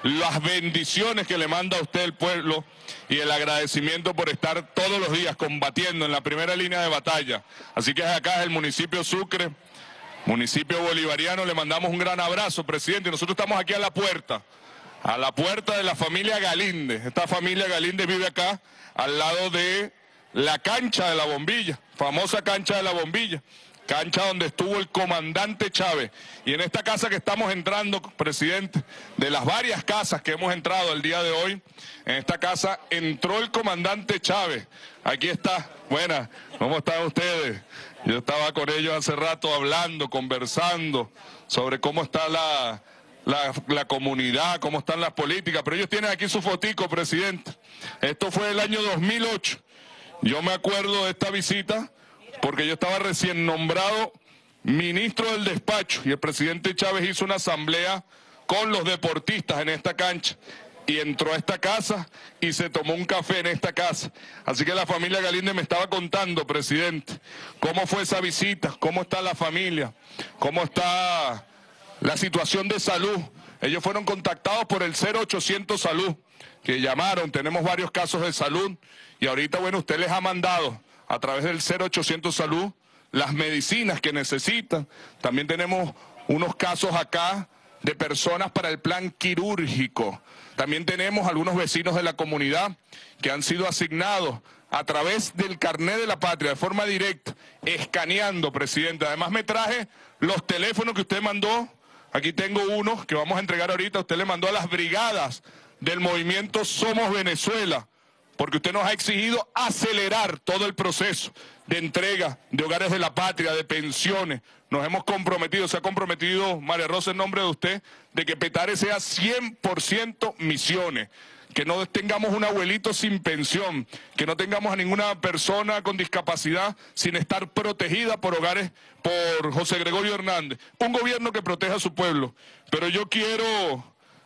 las bendiciones que le manda a usted el pueblo y el agradecimiento por estar todos los días combatiendo en la primera línea de batalla. Así que acá es el municipio Sucre, municipio bolivariano, le mandamos un gran abrazo, presidente. Nosotros estamos aquí a la puerta, a la puerta de la familia Galíndez. Esta familia Galíndez vive acá, al lado de la cancha de la Bombilla, famosa cancha de la Bombilla. Cancha donde estuvo el comandante Chávez. Y en esta casa que estamos entrando, presidente, de las varias casas que hemos entrado el día de hoy, en esta casa entró el comandante Chávez. Aquí está. Buenas, ¿cómo están ustedes? Yo estaba con ellos hace rato hablando, conversando sobre cómo está la, la, la comunidad, cómo están las políticas. Pero ellos tienen aquí su fotico, presidente. Esto fue el año dos mil ocho. Yo me acuerdo de esta visita porque yo estaba recién nombrado ministro del despacho y el presidente Chávez hizo una asamblea con los deportistas en esta cancha y entró a esta casa y se tomó un café en esta casa. Así que la familia Galíndez me estaba contando, presidente, cómo fue esa visita, cómo está la familia, cómo está la situación de salud. Ellos fueron contactados por el cero ochocientos Salud, que llamaron, tenemos varios casos de salud y ahorita, bueno, usted les ha mandado a través del cero ochocientos Salud las medicinas que necesitan. También tenemos unos casos acá de personas para el plan quirúrgico. También tenemos algunos vecinos de la comunidad que han sido asignados a través del carnet de la patria, de forma directa, escaneando, presidente. Además me traje los teléfonos que usted mandó. Aquí tengo unos que vamos a entregar ahorita. Usted le mandó a las brigadas del movimiento Somos Venezuela, porque usted nos ha exigido acelerar todo el proceso de entrega de hogares de la patria, de pensiones. Nos hemos comprometido, se ha comprometido María Rosa en nombre de usted, de que Petare sea cien por ciento misiones, que no tengamos un abuelito sin pensión, que no tengamos a ninguna persona con discapacidad sin estar protegida por hogares, por José Gregorio Hernández. Un gobierno que proteja a su pueblo. Pero yo quiero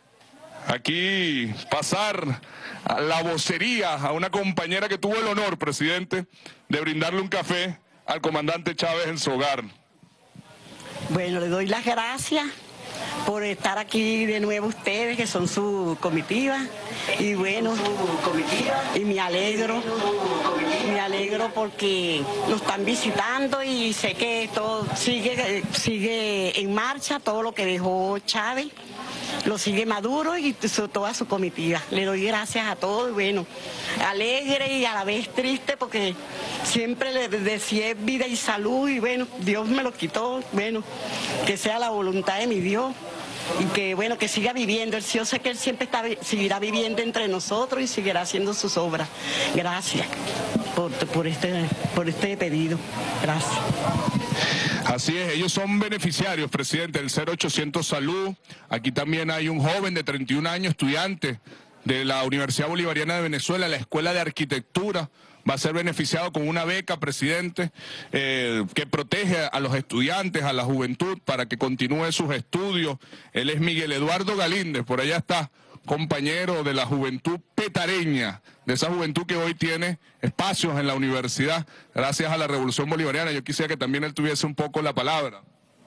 aquí pasar a la vocería a una compañera que tuvo el honor, presidente, de brindarle un café al comandante Chávez en su hogar. Bueno, le doy las gracias por estar aquí de nuevo ustedes, que son su comitiva, y bueno, y me alegro, me alegro porque nos están visitando y sé que todo sigue, sigue en marcha, todo lo que dejó Chávez lo sigue Maduro y toda su comitiva. Le doy gracias a todos, bueno, alegre y a la vez triste porque siempre le decía vida y salud y bueno, Dios me lo quitó, bueno, que sea la voluntad de mi Dios y que bueno, que siga viviendo. Yo sé que él siempre está, seguirá viviendo entre nosotros y seguirá haciendo sus obras. Gracias por, por, este, por este pedido. Gracias. Así es, ellos son beneficiarios, presidente, del cero ochocientos Salud. Aquí también hay un joven de treinta y un años, estudiante de la Universidad Bolivariana de Venezuela, la Escuela de Arquitectura. Va a ser beneficiado con una beca, presidente, eh, que protege a los estudiantes, a la juventud, para que continúe sus estudios. Él es Miguel Eduardo Galíndez, por allá está, compañero de la juventud petareña, de esa juventud que hoy tiene espacios en la universidad, gracias a la Revolución Bolivariana. Yo quisiera que también él tuviese un poco la palabra.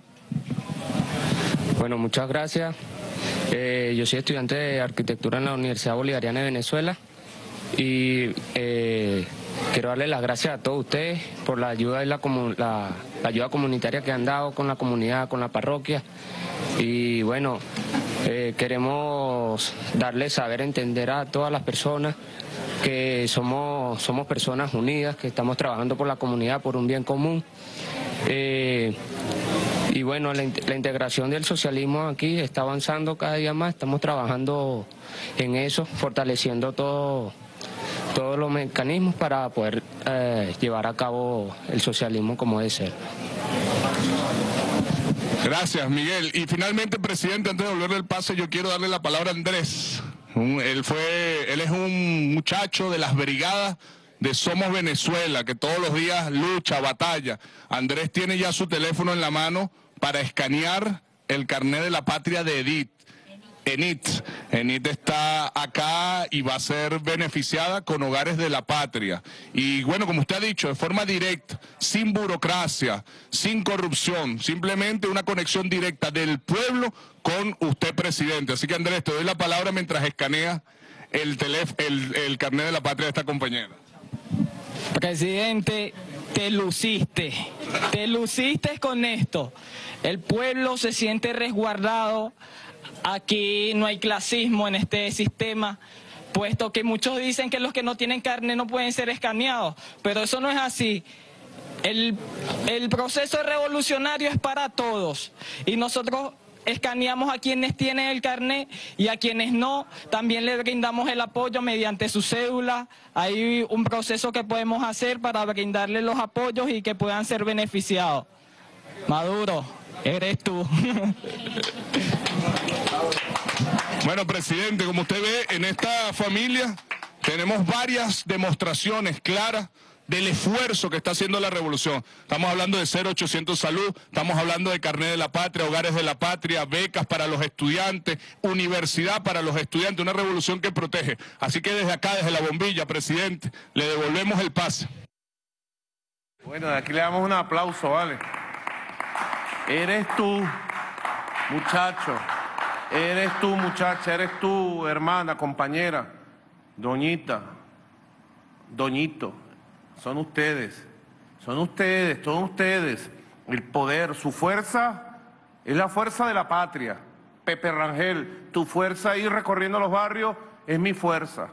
Bueno, muchas gracias. Eh, yo soy estudiante de arquitectura en la Universidad Bolivariana de Venezuela y eh, quiero darle las gracias a todos ustedes por la ayuda, y la, la, la ayuda comunitaria que han dado con la comunidad, con la parroquia. Y bueno, eh, queremos darles saber, entender a todas las personas que somos, somos personas unidas, que estamos trabajando por la comunidad, por un bien común. Eh, y bueno, la, la integración del socialismo aquí está avanzando cada día más, estamos trabajando en eso, fortaleciendo todo, todos los mecanismos para poder eh, llevar a cabo el socialismo como debe ser. Gracias, Miguel. Y finalmente, presidente, antes de volverle el pase, yo quiero darle la palabra a Andrés. Un, él, fue, él es un muchacho de las brigadas de Somos Venezuela, que todos los días lucha, batalla. Andrés tiene ya su teléfono en la mano para escanear el carnet de la patria de Edith. ENIT. ENIT está acá y va a ser beneficiada con Hogares de la Patria. Y bueno, como usted ha dicho, de forma directa, sin burocracia, sin corrupción, simplemente una conexión directa del pueblo con usted, presidente. Así que Andrés, te doy la palabra mientras escanea el, telef el, el carnet de la patria de esta compañera. Presidente, te luciste, te luciste con esto. El pueblo se siente resguardado. Aquí no hay clasismo en este sistema, puesto que muchos dicen que los que no tienen carne no pueden ser escaneados, pero eso no es así. El, el proceso revolucionario es para todos y nosotros escaneamos a quienes tienen el carnet y a quienes no, también les brindamos el apoyo mediante su cédula. Hay un proceso que podemos hacer para brindarles los apoyos y que puedan ser beneficiados. Maduro, eres tú. Bueno, presidente, como usted ve, en esta familia tenemos varias demostraciones claras del esfuerzo que está haciendo la revolución. Estamos hablando de cero ochocientos Salud, estamos hablando de Carnet de la Patria, Hogares de la Patria, becas para los estudiantes, universidad para los estudiantes, una revolución que protege. Así que desde acá, desde la bombilla, presidente, le devolvemos el pase. Bueno, de aquí le damos un aplauso, ¿vale? Eres tú, muchacho, eres tú, muchacha, eres tú, hermana, compañera, doñita, doñito. Son ustedes, son ustedes, todos ustedes. El poder, su fuerza es la fuerza de la patria. Pepe Rangel, tu fuerza ir recorriendo los barrios es mi fuerza.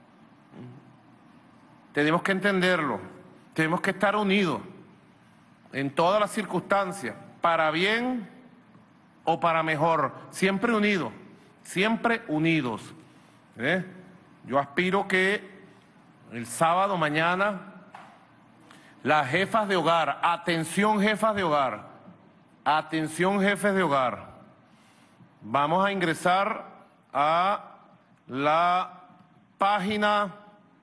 Tenemos que entenderlo, tenemos que estar unidos en todas las circunstancias, para bien o para mejor, siempre unidos, siempre unidos. ¿Eh? Yo aspiro que el sábado mañana las jefas de hogar, atención jefas de hogar, atención jefes de hogar, vamos a ingresar a la página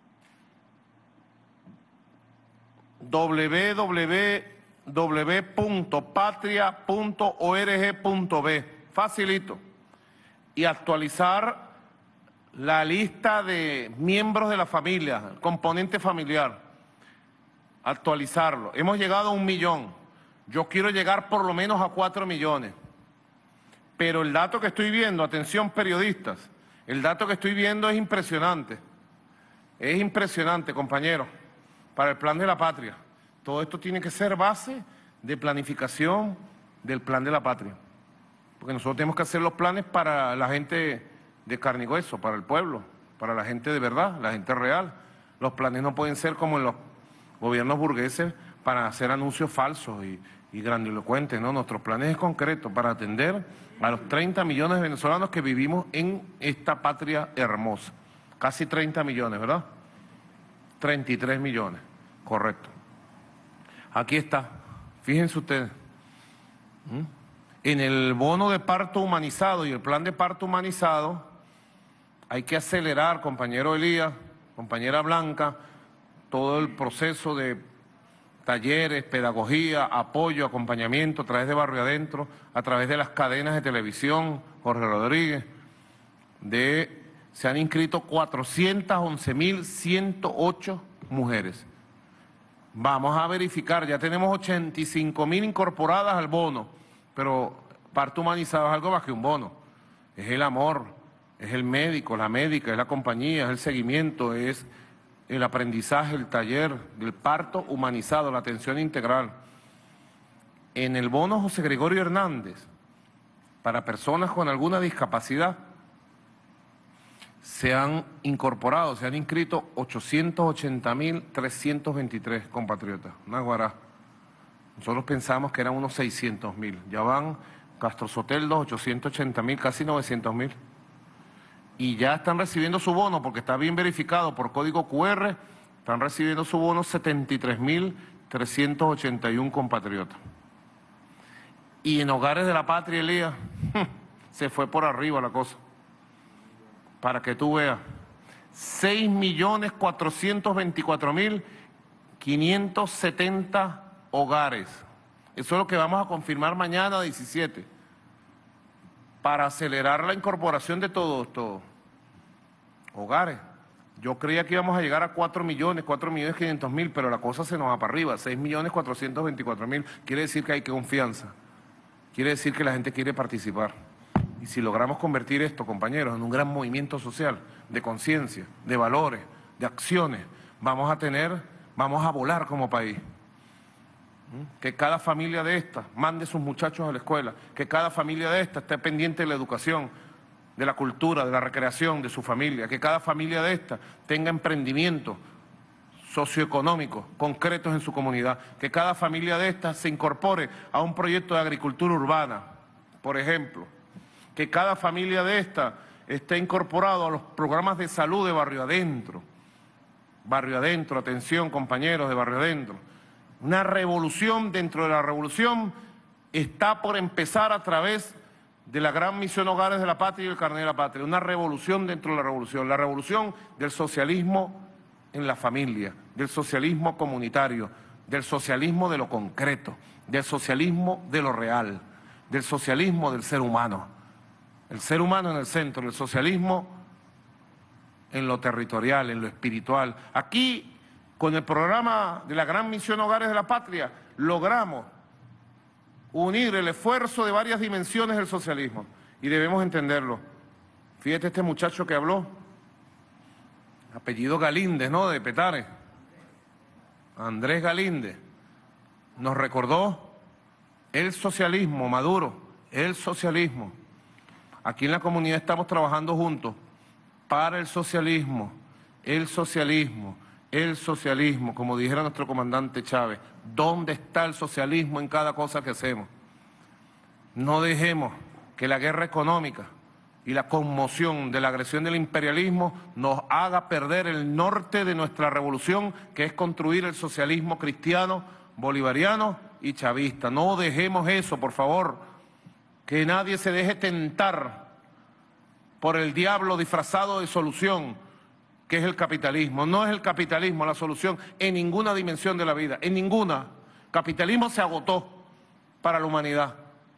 w w w punto patria punto org punto b, facilito, y actualizar la lista de miembros de la familia, el componente familiar. Actualizarlo. Hemos llegado a un millón. Yo quiero llegar por lo menos a cuatro millones. Pero el dato que estoy viendo, atención periodistas, el dato que estoy viendo es impresionante. Es impresionante, compañeros, para el plan de la patria. Todo esto tiene que ser base de planificación del plan de la patria. Porque nosotros tenemos que hacer los planes para la gente de carne y hueso, para el pueblo, para la gente de verdad, la gente real. Los planes no pueden ser como en los gobiernos burgueses para hacer anuncios falsos y, y grandilocuentes, ¿no? Nuestros planes es concreto para atender a los treinta millones de venezolanos que vivimos en esta patria hermosa. Casi treinta millones, ¿verdad? treinta y tres millones, correcto. Aquí está, fíjense ustedes. ¿Mm? En el bono de parto humanizado y el plan de parto humanizado hay que acelerar, compañero Elías, compañera Blanca, todo el proceso de talleres, pedagogía, apoyo, acompañamiento a través de Barrio Adentro, a través de las cadenas de televisión, Jorge Rodríguez, de, se han inscrito cuatrocientas once mil ciento ocho mujeres. Vamos a verificar, ya tenemos ochenta y cinco mil incorporadas al bono, pero parto humanizado es algo más que un bono, es el amor, es el médico, la médica, es la compañía, es el seguimiento, es el aprendizaje, el taller del parto humanizado, la atención integral. En el bono José Gregorio Hernández, para personas con alguna discapacidad, se han incorporado, se han inscrito ochocientos ochenta mil trescientos veintitrés compatriotas, una guará. Nosotros pensamos que eran unos seiscientos mil, ya van Castro Soteldo, ochocientos ochenta mil, casi novecientos mil. Y ya están recibiendo su bono, porque está bien verificado por código cu erre, están recibiendo su bono setenta y tres mil trescientos ochenta y uno compatriotas. Y en Hogares de la Patria, Elías, se fue por arriba la cosa. Para que tú veas, seis millones cuatrocientos veinticuatro mil quinientos setenta hogares. Eso es lo que vamos a confirmar mañana, diecisiete. para acelerar la incorporación de todos estos hogares. Yo creía que íbamos a llegar a cuatro millones, cuatro millones quinientos mil, pero la cosa se nos va para arriba, seis millones cuatrocientos veinticuatro mil. Quiere decir que hay confianza, quiere decir que la gente quiere participar. Y si logramos convertir esto, compañeros, en un gran movimiento social, de conciencia, de valores, de acciones, vamos a tener, vamos a volar como país. Que cada familia de estas mande sus muchachos a la escuela, que cada familia de estas esté pendiente de la educación, de la cultura, de la recreación de su familia, que cada familia de estas tenga emprendimientos socioeconómicos concretos en su comunidad, que cada familia de estas se incorpore a un proyecto de agricultura urbana, por ejemplo, que cada familia de estas esté incorporado a los programas de salud de barrio adentro, barrio adentro, atención compañeros de barrio adentro. Una revolución dentro de la revolución está por empezar a través de la gran misión Hogares de la Patria y el Carnet de la Patria, una revolución dentro de la revolución, la revolución del socialismo en la familia, del socialismo comunitario, del socialismo de lo concreto, del socialismo de lo real, del socialismo del ser humano, el ser humano en el centro, el socialismo en lo territorial, en lo espiritual. Aquí, con el programa de la gran misión Hogares de la Patria, logramos unir el esfuerzo de varias dimensiones del socialismo y debemos entenderlo. Fíjate este muchacho que habló, apellido Galíndez, ¿no?, de Petare, Andrés Galíndez, nos recordó el socialismo, Maduro, el socialismo. Aquí en la comunidad estamos trabajando juntos para el socialismo, el socialismo, el socialismo, como dijera nuestro comandante Chávez. ¿Dónde está el socialismo en cada cosa que hacemos? No dejemos que la guerra económica y la conmoción de la agresión del imperialismo nos haga perder el norte de nuestra revolución, que es construir el socialismo cristiano, bolivariano y chavista. No dejemos eso, por favor, que nadie se deje tentar por el diablo disfrazado de solución, que es el capitalismo. No es el capitalismo la solución en ninguna dimensión de la vida, en ninguna. Capitalismo se agotó para la humanidad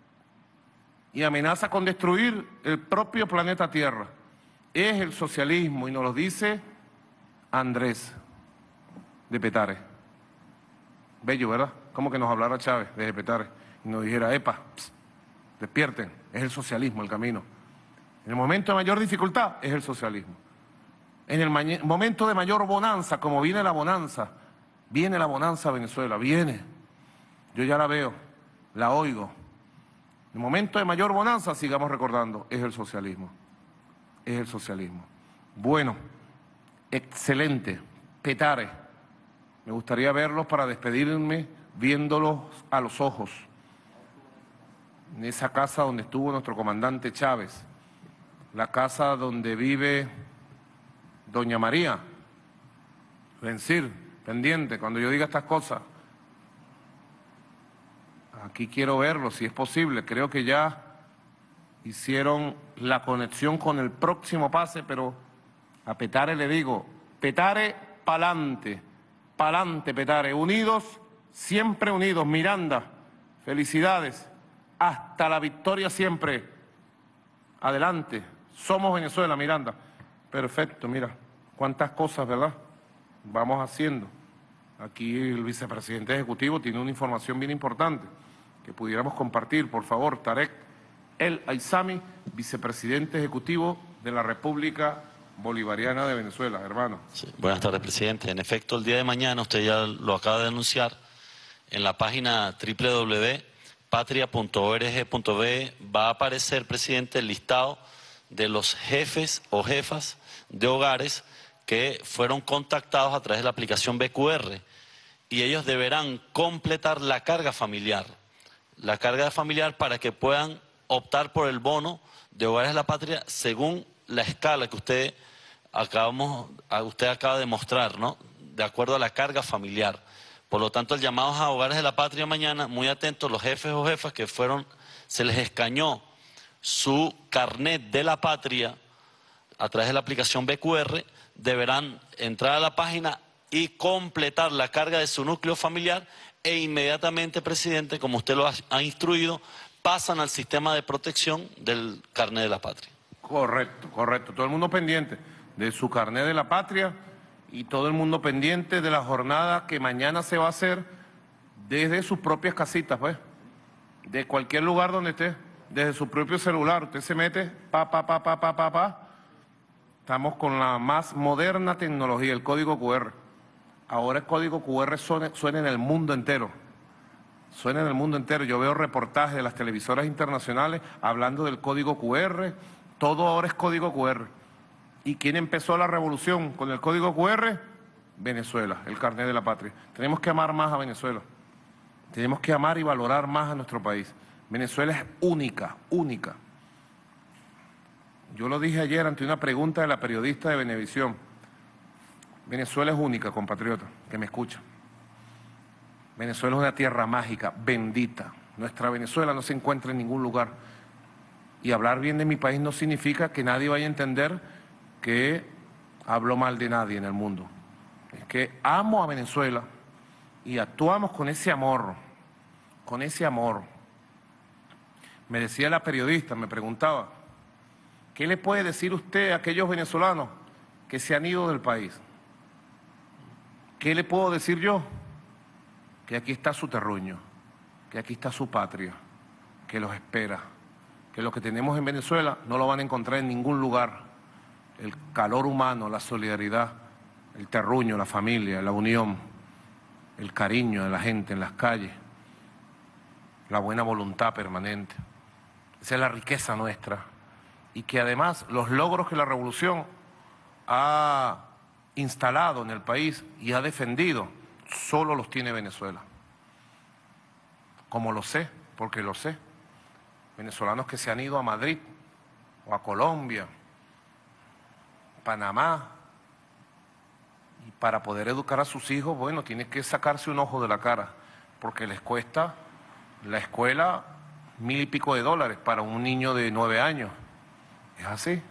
y amenaza con destruir el propio planeta Tierra. Es el socialismo, y nos lo dice Andrés de Petare. Bello, ¿verdad? Como que nos hablara Chávez de Petare y nos dijera, epa, pss, despierten, es el socialismo el camino. En el momento de mayor dificultad es el socialismo. En el momento de mayor bonanza, como viene la bonanza, viene la bonanza a Venezuela, viene. Yo ya la veo, la oigo. En el momento de mayor bonanza, sigamos recordando, es el socialismo. Es el socialismo. Bueno, excelente. Petare. Me gustaría verlos para despedirme viéndolos a los ojos. En esa casa donde estuvo nuestro comandante Chávez. La casa donde vive Doña María, Vencir, pendiente, cuando yo diga estas cosas. Aquí quiero verlo, si es posible. Creo que ya hicieron la conexión con el próximo pase, pero a Petare le digo, Petare, pa'lante, pa'lante Petare, unidos, siempre unidos. Miranda, felicidades, hasta la victoria siempre. Adelante, somos Venezuela, Miranda. Perfecto, mira, cuántas cosas, ¿verdad?, vamos haciendo. Aquí el vicepresidente ejecutivo tiene una información bien importante que pudiéramos compartir, por favor. Tarek El Aizami, vicepresidente ejecutivo de la República Bolivariana de Venezuela, hermano. Sí, buenas tardes, presidente. En efecto, el día de mañana, usted ya lo acaba de anunciar, en la página doble u doble u doble u punto patria punto org punto be va a aparecer, presidente, el listado de los jefes o jefas de hogares que fueron contactados a través de la aplicación B Q R, y ellos deberán completar la carga familiar, la carga familiar para que puedan optar por el bono de Hogares de la Patria según la escala que usted, acabamos, usted acaba de mostrar, ¿no?, de acuerdo a la carga familiar. Por lo tanto, el llamado a Hogares de la Patria mañana, muy atentos los jefes o jefas que fueron, se les escañó su carnet de la patria a través de la aplicación B Q R, deberán entrar a la página y completar la carga de su núcleo familiar e inmediatamente, presidente, como usted lo ha, ha instruido, pasan al sistema de protección del carnet de la patria. Correcto, correcto. Todo el mundo pendiente de su carnet de la patria y todo el mundo pendiente de la jornada que mañana se va a hacer desde sus propias casitas, pues, de cualquier lugar donde esté, desde su propio celular. Usted se mete, pa, pa, pa, pa, pa, pa, pa. Estamos con la más moderna tecnología, el código cu erre. Ahora el código cu erre suena, suena en el mundo entero. Suena en el mundo entero. Yo veo reportajes de las televisoras internacionales hablando del código cu erre. Todo ahora es código cu erre. ¿Y quién empezó la revolución con el código cu erre? Venezuela, el carnet de la patria. Tenemos que amar más a Venezuela. Tenemos que amar y valorar más a nuestro país. Venezuela es única, única. Yo lo dije ayer ante una pregunta de la periodista de Venevisión. Venezuela es única, compatriota, que me escucha. Venezuela es una tierra mágica, bendita. Nuestra Venezuela no se encuentra en ningún lugar. Y hablar bien de mi país no significa que nadie vaya a entender que hablo mal de nadie en el mundo. Es que amo a Venezuela y actuamos con ese amor, con ese amor. Me decía la periodista, me preguntaba, ¿qué le puede decir usted a aquellos venezolanos que se han ido del país? ¿Qué le puedo decir yo? Que aquí está su terruño, que aquí está su patria, que los espera, que lo que tenemos en Venezuela no lo van a encontrar en ningún lugar. El calor humano, la solidaridad, el terruño, la familia, la unión, el cariño de la gente en las calles, la buena voluntad permanente. Esa es la riqueza nuestra. Y que además los logros que la revolución ha instalado en el país y ha defendido, solo los tiene Venezuela. Como lo sé, porque lo sé. Venezolanos que se han ido a Madrid o a Colombia, Panamá, y para poder educar a sus hijos, bueno, tienen que sacarse un ojo de la cara, porque les cuesta la escuela mil y pico de dólares para un niño de nueve años. Es así.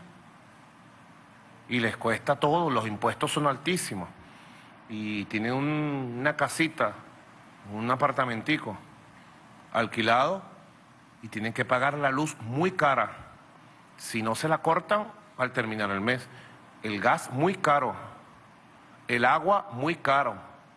Y les cuesta todo, los impuestos son altísimos. Y tienen un, una casita, un apartamentico alquilado y tienen que pagar la luz muy cara. Si no se la cortan al terminar el mes. El gas muy caro, el agua muy caro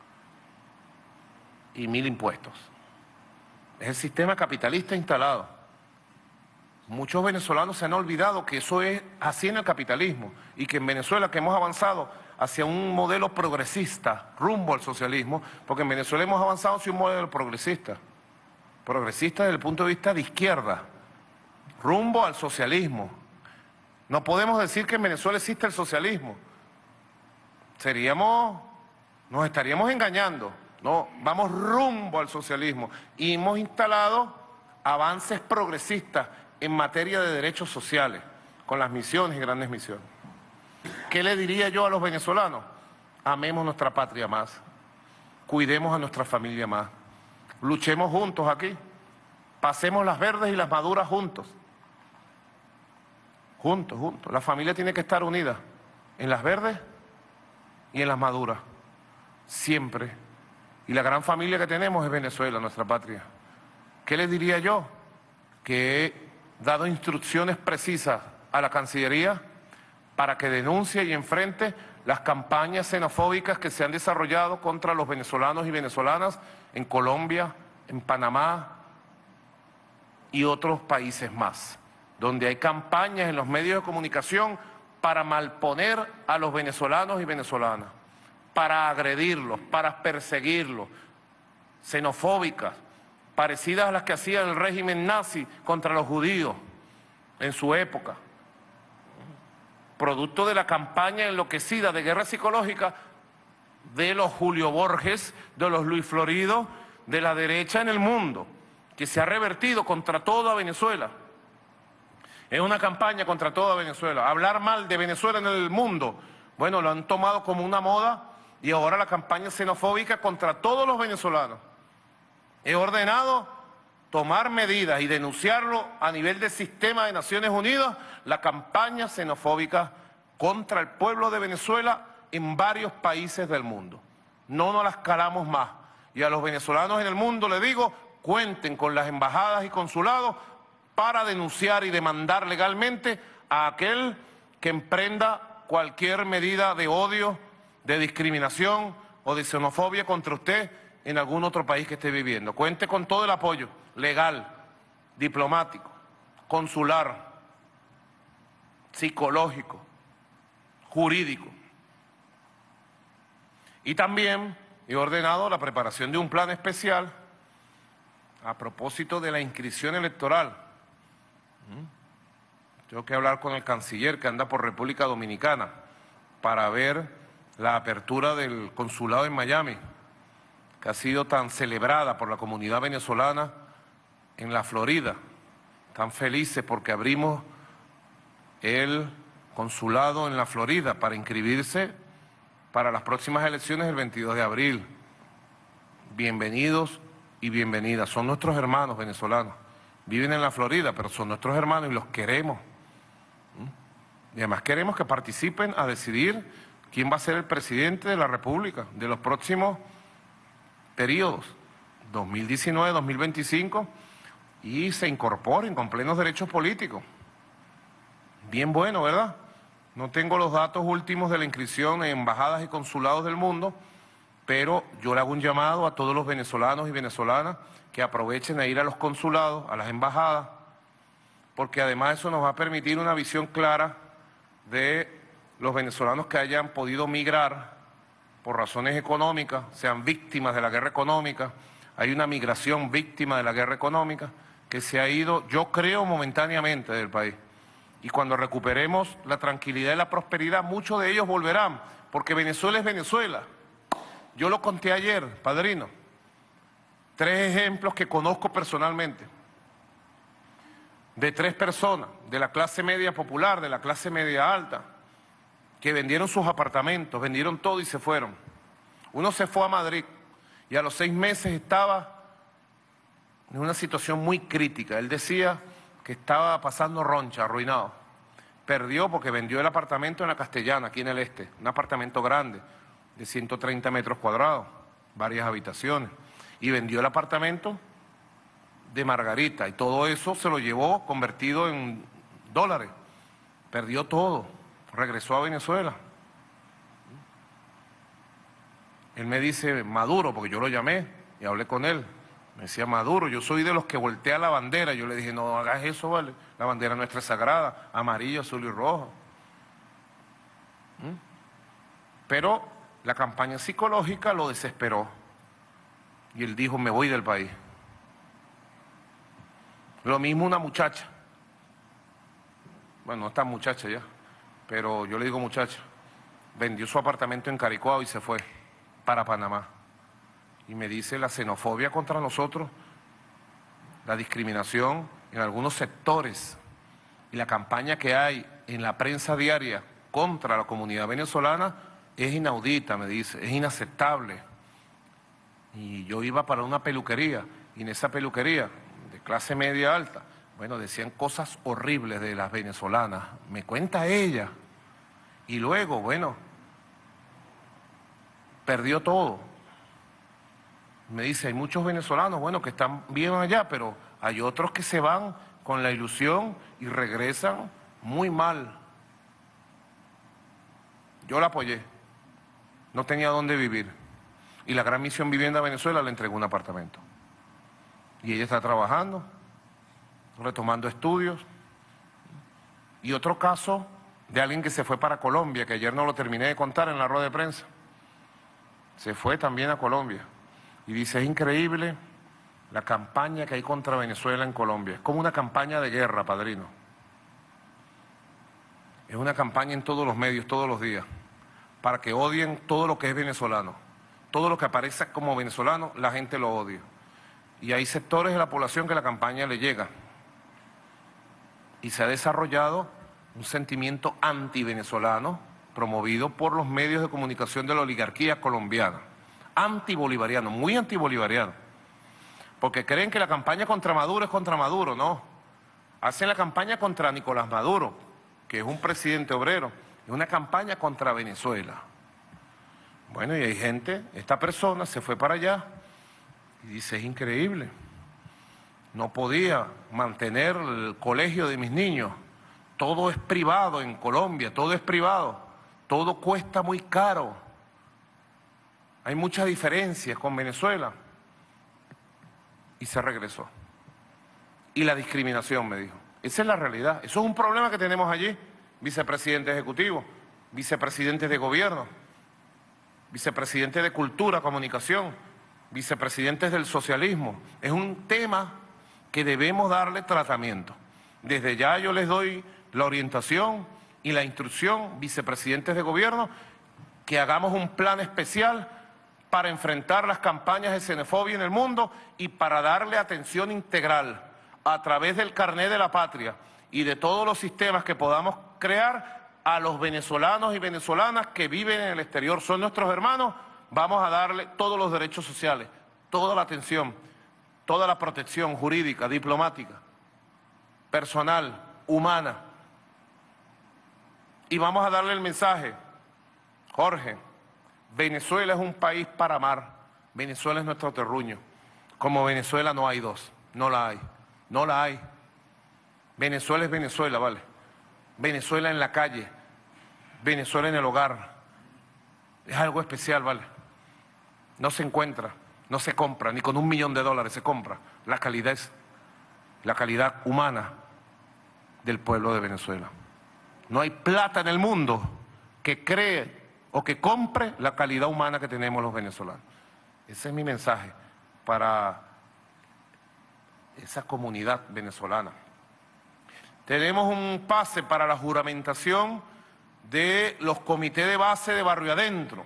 y mil impuestos. Es el sistema capitalista instalado. Muchos venezolanos se han olvidado que eso es así en el capitalismo y que en Venezuela que hemos avanzado hacia un modelo progresista, rumbo al socialismo, porque en Venezuela hemos avanzado hacia un modelo progresista, progresista desde el punto de vista de izquierda, rumbo al socialismo. No podemos decir que en Venezuela existe el socialismo. Seríamos, nos estaríamos engañando. No, vamos rumbo al socialismo. Y hemos instalado avances progresistas en materia de derechos sociales, con las misiones y grandes misiones. ¿Qué le diría yo a los venezolanos? Amemos nuestra patria más, cuidemos a nuestra familia más, luchemos juntos aquí, pasemos las verdes y las maduras juntos. Juntos, juntos. La familia tiene que estar unida en las verdes y en las maduras, siempre. Y la gran familia que tenemos es Venezuela, nuestra patria. ¿Qué les diría yo? Que he dado instrucciones precisas a la Cancillería para que denuncie y enfrente las campañas xenofóbicas que se han desarrollado contra los venezolanos y venezolanas en Colombia, en Panamá y otros países más, donde hay campañas en los medios de comunicación para malponer a los venezolanos y venezolanas, para agredirlos, para perseguirlos, xenofóbicas, parecidas a las que hacía el régimen nazi contra los judíos en su época, producto de la campaña enloquecida de guerra psicológica de los Julio Borges, de los Luis Florido, de la derecha en el mundo, que se ha revertido contra toda Venezuela. Es una campaña contra toda Venezuela. Hablar mal de Venezuela en el mundo, bueno, lo han tomado como una moda y ahora la campaña xenofóbica contra todos los venezolanos. He ordenado tomar medidas y denunciarlo a nivel del sistema de Naciones Unidas, la campaña xenofóbica contra el pueblo de Venezuela en varios países del mundo. No nos las calamos más. Y a los venezolanos en el mundo les digo, cuenten con las embajadas y consulados para denunciar y demandar legalmente a aquel que emprenda cualquier medida de odio, de discriminación o de xenofobia contra usted en algún otro país que esté viviendo. Cuente con todo el apoyo legal, diplomático, consular, psicológico, jurídico. Y también he ordenado la preparación de un plan especial a propósito de la inscripción electoral. Tengo que hablar con el canciller que anda por República Dominicana para ver la apertura del consulado en Miami, que ha sido tan celebrada por la comunidad venezolana en la Florida. Tan felices porque abrimos el consulado en la Florida para inscribirse para las próximas elecciones el veintidós de abril. Bienvenidos y bienvenidas. Son nuestros hermanos venezolanos. Viven en la Florida, pero son nuestros hermanos y los queremos. Y además queremos que participen a decidir quién va a ser el presidente de la República de los próximos periodos, dos mil diecinueve, dos mil veinticinco, y se incorporen con plenos derechos políticos. Bien bueno, ¿verdad? No tengo los datos últimos de la inscripción en embajadas y consulados del mundo, pero yo le hago un llamado a todos los venezolanos y venezolanas que aprovechen a ir a los consulados, a las embajadas, porque además eso nos va a permitir una visión clara de los venezolanos que hayan podido migrar por razones económicas, sean víctimas de la guerra económica. Hay una migración víctima de la guerra económica que se ha ido, yo creo, momentáneamente del país. Y cuando recuperemos la tranquilidad y la prosperidad, muchos de ellos volverán, porque Venezuela es Venezuela. Yo lo conté ayer, padrino. Tres ejemplos que conozco personalmente, de tres personas, de la clase media popular, de la clase media alta, que vendieron sus apartamentos, vendieron todo y se fueron. Uno se fue a Madrid y a los seis meses estaba en una situación muy crítica. Él decía que estaba pasando roncha, arruinado. Perdió porque vendió el apartamento en la Castellana, aquí en el este, un apartamento grande, de ciento treinta metros cuadrados, varias habitaciones, y vendió el apartamento de Margarita, y todo eso se lo llevó convertido en dólares. Perdió todo, regresó a Venezuela. Él me dice, Maduro, porque yo lo llamé y hablé con él. Me decía, Maduro, yo soy de los que voltea la bandera. Yo le dije, no hagas eso, vale. La bandera nuestra es sagrada, amarillo, azul y rojo. ¿Mm? Pero la campaña psicológica lo desesperó. Y él dijo, me voy del país. Lo mismo una muchacha. Bueno, no está muchacha ya, pero yo le digo muchacha. Vendió su apartamento en Caricuao y se fue para Panamá. Y me dice la xenofobia contra nosotros, la discriminación en algunos sectores y la campaña que hay en la prensa diaria contra la comunidad venezolana es inaudita, me dice, es inaceptable. Y yo iba para una peluquería y en esa peluquería de clase media alta, bueno, decían cosas horribles de las venezolanas, me cuenta ella. Y luego, bueno, perdió todo. Me dice, hay muchos venezolanos, bueno, que están bien allá, pero hay otros que se van con la ilusión y regresan muy mal. Yo la apoyé, no tenía dónde vivir. Y la Gran Misión Vivienda Venezuela le entregó un apartamento. Y ella está trabajando, retomando estudios. Y otro caso de alguien que se fue para Colombia, que ayer no lo terminé de contar en la rueda de prensa. Se fue también a Colombia. Y dice, es increíble la campaña que hay contra Venezuela en Colombia. Es como una campaña de guerra, padrino. Es una campaña en todos los medios, todos los días, para que odien todo lo que es venezolano. Todo lo que aparece como venezolano, la gente lo odia. Y hay sectores de la población que la campaña le llega. Y se ha desarrollado un sentimiento anti-venezolano promovido por los medios de comunicación de la oligarquía colombiana. Antibolivariano, muy antibolivariano. Porque creen que la campaña contra Maduro es contra Maduro, no. Hacen la campaña contra Nicolás Maduro, que es un presidente obrero. Es una campaña contra Venezuela. Bueno, y hay gente, esta persona se fue para allá y dice, es increíble. no podía mantener el colegio de mis niños. Todo es privado en Colombia, todo es privado, todo cuesta muy caro. Hay muchas diferencias con Venezuela. Y se regresó. Y la discriminación, me dijo. Esa es la realidad. Eso es un problema que tenemos allí. Vicepresidente ejecutivo, vicepresidentes de gobierno, vicepresidentes de cultura, comunicación, vicepresidentes del socialismo. Es un tema que debemos darle tratamiento. Desde ya yo les doy la orientación y la instrucción, vicepresidentes de gobierno, que hagamos un plan especial para enfrentar las campañas de xenofobia en el mundo y para darle atención integral a través del carné de la patria y de todos los sistemas que podamos crear a los venezolanos y venezolanas que viven en el exterior. Son nuestros hermanos, vamos a darle todos los derechos sociales, toda la atención, toda la protección jurídica, diplomática, personal, humana. Y vamos a darle el mensaje, Jorge, Venezuela es un país para amar, Venezuela es nuestro terruño. Como Venezuela no hay dos, no la hay, no la hay. Venezuela es Venezuela, ¿vale? Venezuela en la calle, Venezuela en el hogar. Es algo especial, ¿vale? No se encuentra, no se compra, ni con un millón de dólares se compra. La calidad es la calidad humana del pueblo de Venezuela. No hay plata en el mundo que cree o que compre la calidad humana que tenemos los venezolanos. Ese es mi mensaje para esa comunidad venezolana. Tenemos un pase para la juramentación de los comités de base de Barrio Adentro.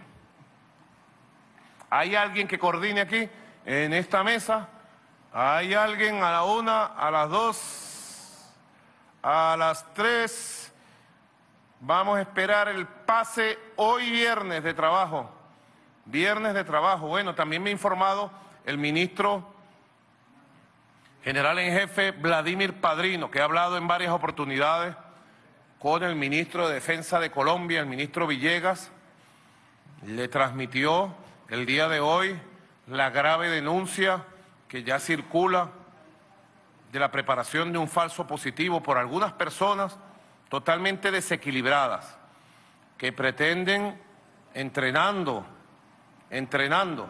¿Hay alguien que coordine aquí en esta mesa? ¿Hay alguien a la una, a las dos, a las tres? Vamos a esperar el pase hoy viernes de trabajo. Viernes de trabajo. Bueno, también me ha informado el ministro general en jefe Vladimir Padrino, que ha hablado en varias oportunidades con el ministro de Defensa de Colombia, el ministro Villegas. Le transmitió el día de hoy la grave denuncia que ya circula de la preparación de un falso positivo por algunas personas totalmente desequilibradas que pretenden, entrenando, entrenando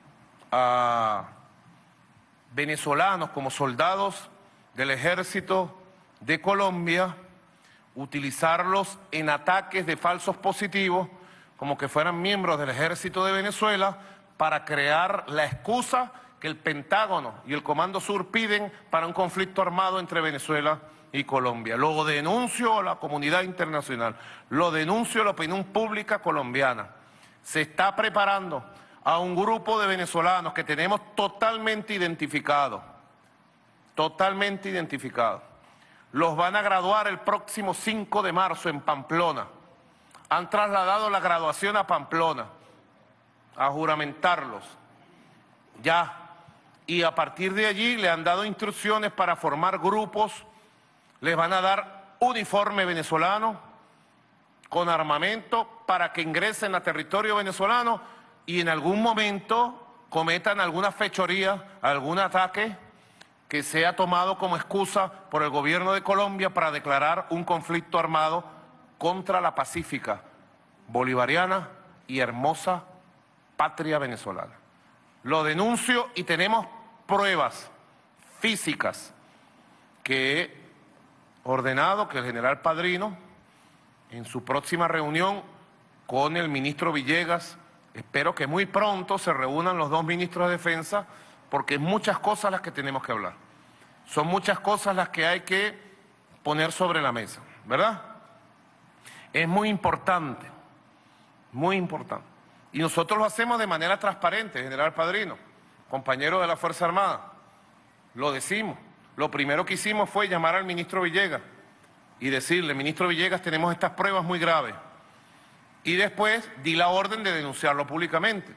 a venezolanos como soldados del ejército de Colombia, utilizarlos en ataques de falsos positivos como que fueran miembros del ejército de Venezuela para crear la excusa que el Pentágono y el Comando Sur piden para un conflicto armado entre Venezuela y Colombia. Lo denuncio a la comunidad internacional, lo denuncio a la opinión pública colombiana. Se está preparando a un grupo de venezolanos que tenemos totalmente identificados, totalmente identificados. Los van a graduar el próximo cinco de marzo en Pamplona. Han trasladado la graduación a Pamplona, a juramentarlos, ya. Y a partir de allí le han dado instrucciones para formar grupos, les van a dar uniforme venezolano con armamento para que ingresen a territorio venezolano y en algún momento cometan alguna fechoría, algún ataque que sea tomado como excusa por el gobierno de Colombia para declarar un conflicto armado contra la pacífica, bolivariana y hermosa patria venezolana. Lo denuncio y tenemos pruebas físicas que he ordenado que el general Padrino, en su próxima reunión con el ministro Villegas, espero que muy pronto se reúnan los dos ministros de defensa, porque es muchas cosas las que tenemos que hablar. Son muchas cosas las que hay que poner sobre la mesa, ¿verdad? Es muy importante, muy importante. Y nosotros lo hacemos de manera transparente, general Padrino, compañero de la Fuerza Armada. Lo decimos. Lo primero que hicimos fue llamar al ministro Villegas y decirle, ministro Villegas, tenemos estas pruebas muy graves. Y después di la orden de denunciarlo públicamente,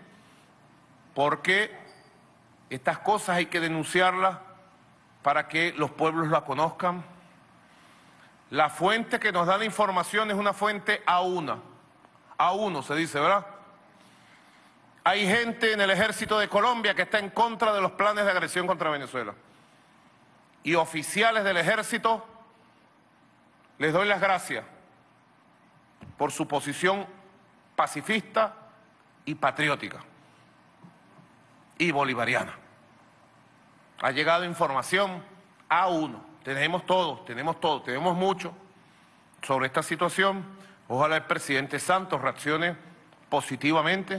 porque estas cosas hay que denunciarlas para que los pueblos la conozcan. La fuente que nos da la información es una fuente A uno, A uno se dice, ¿verdad? Hay gente en el ejército de Colombia que está en contra de los planes de agresión contra Venezuela. y oficiales del ejército, les doy las gracias por su posición pacifista y patriótica y bolivariana. Ha llegado información A uno, tenemos todos, tenemos todos, tenemos mucho sobre esta situación. Ojalá el presidente Santos reaccione positivamente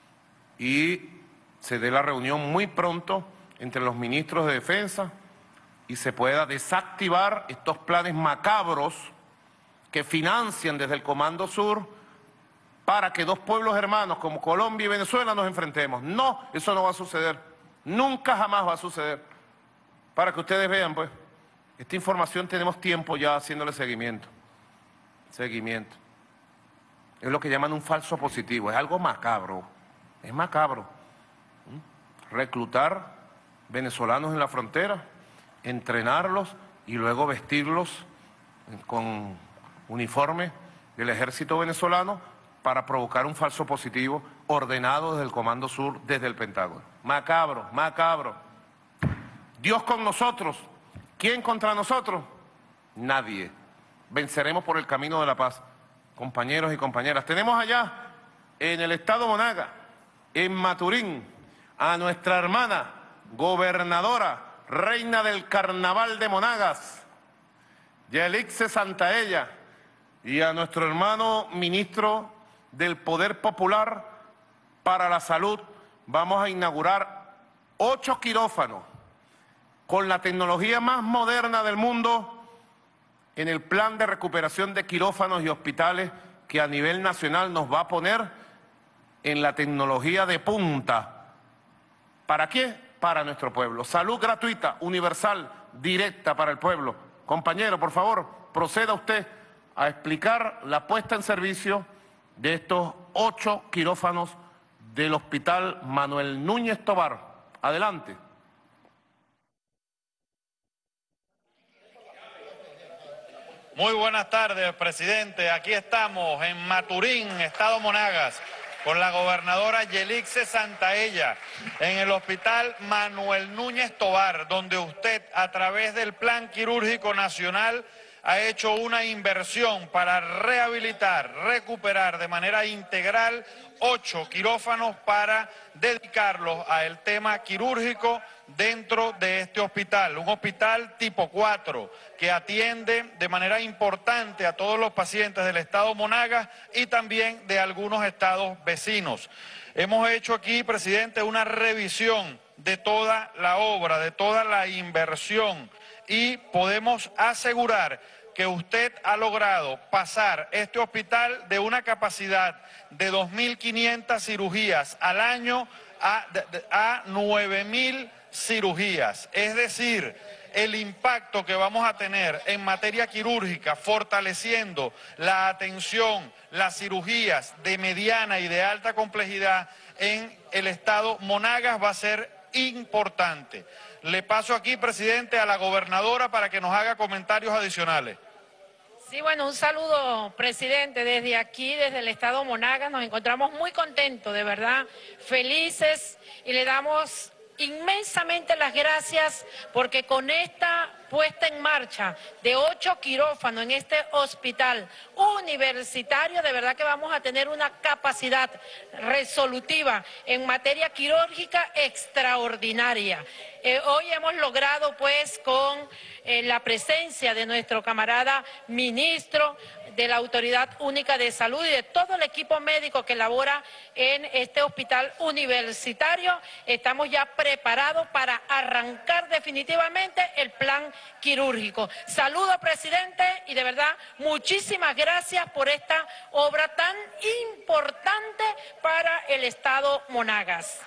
y se dé la reunión muy pronto entre los ministros de Defensa y se pueda desactivar estos planes macabros que financian desde el Comando Sur para que dos pueblos hermanos como Colombia y Venezuela nos enfrentemos. No, eso no va a suceder. Nunca jamás va a suceder. Para que ustedes vean, pues, esta información tenemos tiempo ya haciéndole seguimiento. Seguimiento. Es lo que llaman un falso positivo. Es algo macabro. Es macabro. ¿Mm? Reclutar venezolanos en la frontera, entrenarlos y luego vestirlos con uniforme del ejército venezolano para provocar un falso positivo ordenado desde el Comando Sur, desde el Pentágono. Macabro, macabro. Dios con nosotros. ¿Quién contra nosotros? Nadie. Venceremos por el camino de la paz. Compañeros y compañeras, tenemos allá en el estado Monagas, en Maturín, a nuestra hermana gobernadora, reina del carnaval de Monagas, Yelixe Santaella, y a nuestro hermano ministro del Poder Popular para la Salud. Vamos a inaugurar ocho quirófanos con la tecnología más moderna del mundo en el plan de recuperación de quirófanos y hospitales que a nivel nacional nos va a poner en la tecnología de punta. ¿Para qué? Para nuestro pueblo. Salud gratuita, universal, directa para el pueblo. Compañero, por favor, proceda usted a explicar la puesta en servicio de estos ocho quirófanos del Hospital Manuel Núñez Tovar. Adelante. Muy buenas tardes, presidente. Aquí estamos en Maturín, estado Monagas, con la gobernadora Yelixe Santaella, en el Hospital Manuel Núñez Tovar, donde usted, a través del Plan Quirúrgico Nacional, ha hecho una inversión para rehabilitar, recuperar de manera integral ocho quirófanos para dedicarlos al tema quirúrgico dentro de este hospital, un hospital tipo cuatro que atiende de manera importante a todos los pacientes del estado Monagas y también de algunos estados vecinos. Hemos hecho aquí, presidente, una revisión de toda la obra, de toda la inversión, y podemos asegurar que usted ha logrado pasar este hospital de una capacidad de dos mil quinientas cirugías al año a, a nueve mil cirugías. Es decir, el impacto que vamos a tener en materia quirúrgica, fortaleciendo la atención, las cirugías de mediana y de alta complejidad en el estado Monagas, va a ser importante. Le paso aquí, presidente, a la gobernadora para que nos haga comentarios adicionales. Sí, bueno, un saludo, presidente, desde aquí, desde el estado Monagas. Nos encontramos muy contentos, de verdad, felices, y le damos inmensamente las gracias porque con esta puesta en marcha de ocho quirófanos en este hospital universitario, de verdad que vamos a tener una capacidad resolutiva en materia quirúrgica extraordinaria. Eh, hoy hemos logrado, pues, con eh, la presencia de nuestro camarada ministro de la Autoridad Única de Salud y de todo el equipo médico que labora en este hospital universitario, estamos ya preparados para arrancar definitivamente el plan quirúrgico. Saludo, presidente, y de verdad muchísimas gracias por esta obra tan importante para el estado Monagas.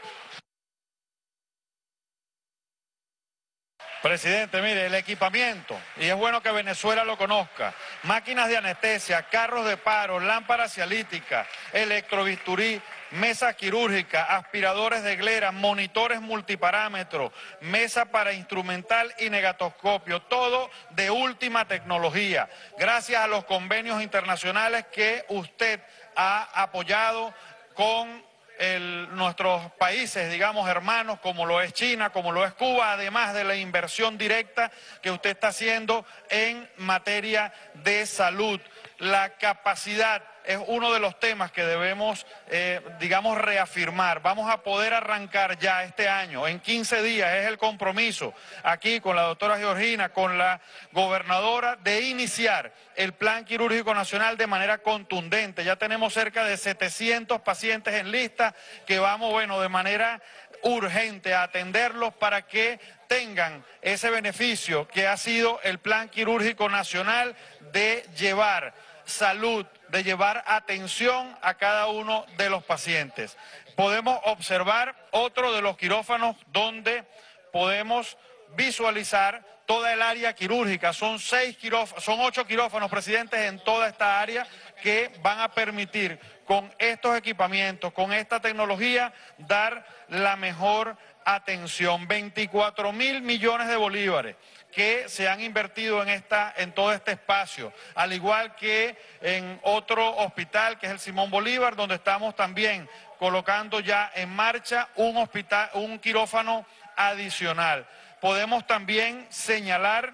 Presidente, mire, el equipamiento, y es bueno que Venezuela lo conozca: máquinas de anestesia, carros de paro, lámparas cialíticas, electrobisturí, mesas quirúrgicas, aspiradores de glera, monitores multiparámetros, mesa para instrumental y negatoscopio, todo de última tecnología, gracias a los convenios internacionales que usted ha apoyado con el, nuestros países, digamos, hermanos, como lo es China, como lo es Cuba, además de la inversión directa que usted está haciendo en materia de salud. La capacidad es uno de los temas que debemos, eh, digamos, reafirmar. Vamos a poder arrancar ya este año, en quince días, es el compromiso aquí con la doctora Georgina, con la gobernadora, de iniciar el Plan Quirúrgico Nacional de manera contundente. Ya tenemos cerca de setecientos pacientes en lista que vamos, bueno, de manera urgente a atenderlos para que tengan ese beneficio que ha sido el Plan Quirúrgico Nacional de llevar salud, de llevar atención a cada uno de los pacientes. Podemos observar otro de los quirófanos donde podemos visualizar toda el área quirúrgica. Son seis quirófanos, son ocho quirófanos, presidentes, en toda esta área que van a permitir con estos equipamientos, con esta tecnología, dar la mejor atención. veinticuatro mil millones de bolívares que se han invertido en, esta, en todo este espacio, al igual que en otro hospital que es el Simón Bolívar, donde estamos también colocando ya en marcha un, hospital, un quirófano adicional. Podemos también señalar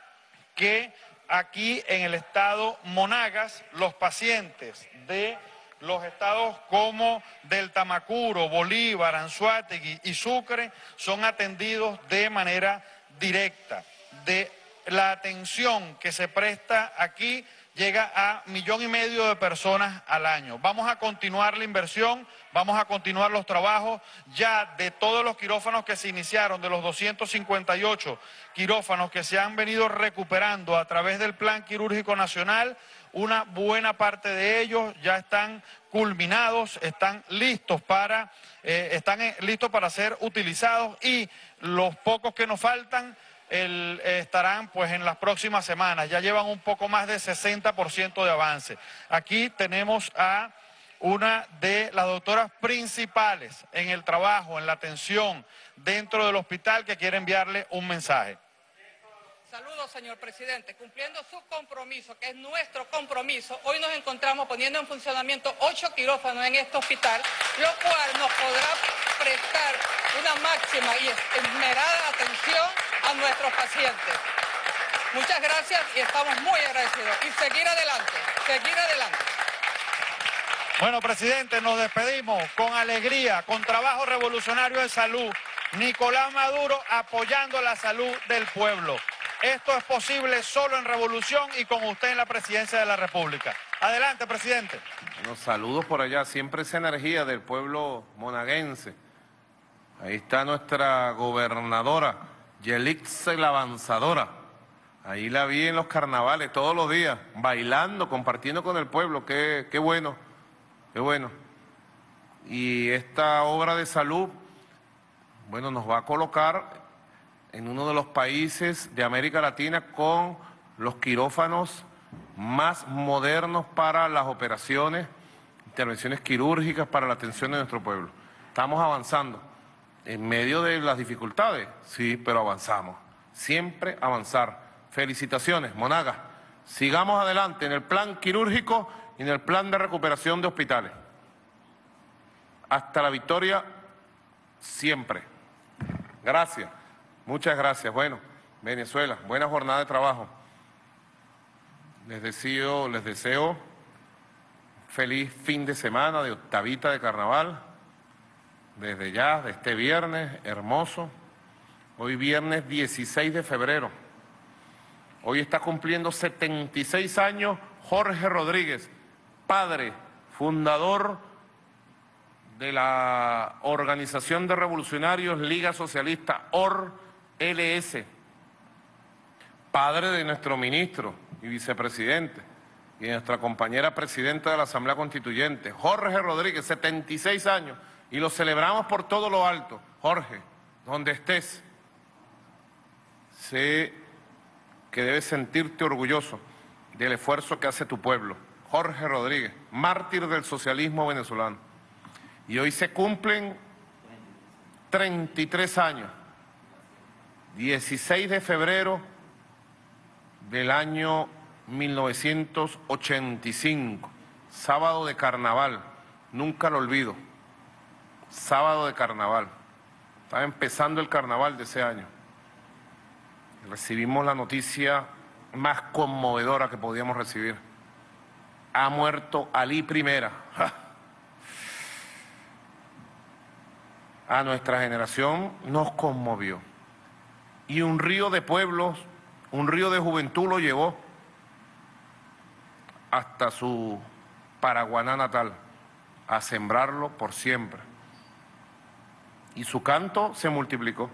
que aquí en el estado Monagas, los pacientes de los estados como del Tamacuro, Bolívar, Anzoátegui y Sucre son atendidos de manera directa. De la atención que se presta aquí llega a millón y medio de personas al año. Vamos a continuar la inversión, vamos a continuar los trabajos ya de todos los quirófanos que se iniciaron, de los doscientos cincuenta y ocho quirófanos que se han venido recuperando a través del Plan Quirúrgico Nacional. Una buena parte de ellos ya están culminados, están listos para, eh, están eh, listos para ser utilizados, y los pocos que nos faltan El, eh, estarán pues en las próximas semanas. Ya llevan un poco más de sesenta por ciento de avance. Aquí tenemos a una de las doctoras principales en el trabajo, en la atención dentro del hospital, que quiere enviarle un mensaje. Saludos, señor presidente. Cumpliendo su compromiso, que es nuestro compromiso, hoy nos encontramos poniendo en funcionamiento ocho quirófanos en este hospital, lo cual nos podrá prestar una máxima y esmerada atención a nuestros pacientes. Muchas gracias y estamos muy agradecidos. Y seguir adelante, seguir adelante. Bueno, presidente, nos despedimos con alegría, con trabajo revolucionario de salud. Nicolás Maduro apoyando la salud del pueblo. Esto es posible solo en revolución y con usted en la presidencia de la República. Adelante, presidente. Bueno, saludos por allá, siempre esa energía del pueblo monaguense. Ahí está nuestra gobernadora, Yelixe la Avanzadora. Ahí la vi en los carnavales todos los días, bailando, compartiendo con el pueblo. Qué, qué bueno, qué bueno. Y esta obra de salud, bueno, nos va a colocar en uno de los países de América Latina con los quirófanos más modernos para las operaciones, intervenciones quirúrgicas para la atención de nuestro pueblo. Estamos avanzando en medio de las dificultades, sí, pero avanzamos. Siempre avanzar. Felicitaciones, Monagas. Sigamos adelante en el plan quirúrgico y en el plan de recuperación de hospitales. Hasta la victoria, siempre. Gracias. Muchas gracias. Bueno, Venezuela, buena jornada de trabajo. Les deseo, les deseo feliz fin de semana de octavita de carnaval. Desde ya, de este viernes hermoso. Hoy viernes dieciséis de febrero. Hoy está cumpliendo setenta y seis años Jorge Rodríguez, padre, fundador de la Organización de Revolucionarios Liga Socialista, O R L S, padre de nuestro ministro y vicepresidente y de nuestra compañera presidenta de la Asamblea Constituyente, Jorge Rodríguez, setenta y seis años, y lo celebramos por todo lo alto. Jorge, donde estés, sé que debes sentirte orgulloso del esfuerzo que hace tu pueblo. Jorge Rodríguez, mártir del socialismo venezolano. Y hoy se cumplen treinta y tres años, dieciséis de febrero del año mil novecientos ochenta y cinco, sábado de carnaval, nunca lo olvido. sábado de carnaval. Estaba empezando el carnaval de ese año. Recibimos la noticia más conmovedora que podíamos recibir. Ha muerto Alí Primera. ¡Ja! A nuestra generación nos conmovió. Y un río de pueblos, un río de juventud lo llevó hasta su Paraguaná natal, a sembrarlo por siempre. Y su canto se multiplicó.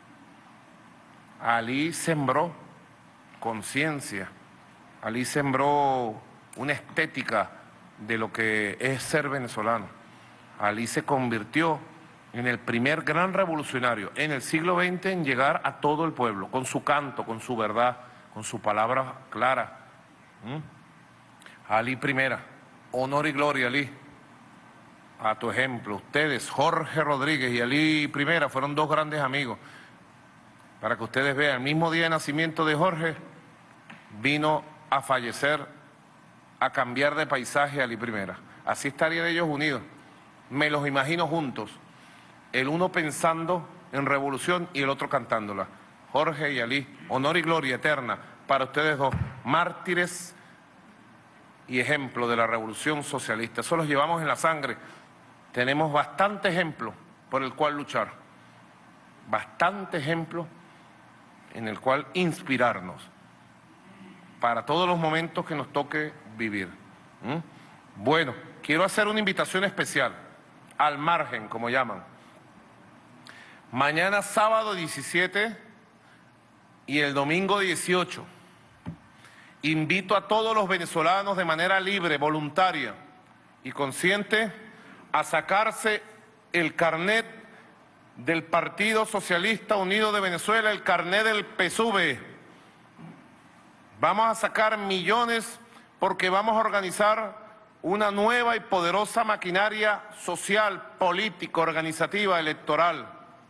Alí sembró conciencia, Alí sembró una estética de lo que es ser venezolano. Alí se convirtió en el primer gran revolucionario en el siglo veinte en llegar a todo el pueblo, con su canto, con su verdad, con su palabra clara. ¿Mm? Alí Primera, honor y gloria, Alí. A tu ejemplo, ustedes, Jorge Rodríguez y Alí Primera, fueron dos grandes amigos. Para que ustedes vean, el mismo día de nacimiento de Jorge, vino a fallecer, a cambiar de paisaje Alí Primera. Así estarían ellos unidos. Me los imagino juntos, el uno pensando en revolución y el otro cantándola. Jorge y Alí, honor y gloria eterna para ustedes dos, mártires y ejemplo de la revolución socialista. Eso los llevamos en la sangre. Tenemos bastante ejemplo por el cual luchar, bastante ejemplo en el cual inspirarnos para todos los momentos que nos toque vivir. ¿Mm? Bueno, quiero hacer una invitación especial, al margen, como llaman. Mañana sábado diecisiete y el domingo dieciocho, invito a todos los venezolanos de manera libre, voluntaria y consciente a sacarse el carnet del Partido Socialista Unido de Venezuela, el carnet del P S U V. Vamos a sacar millones porque vamos a organizar una nueva y poderosa maquinaria social, política, organizativa, electoral.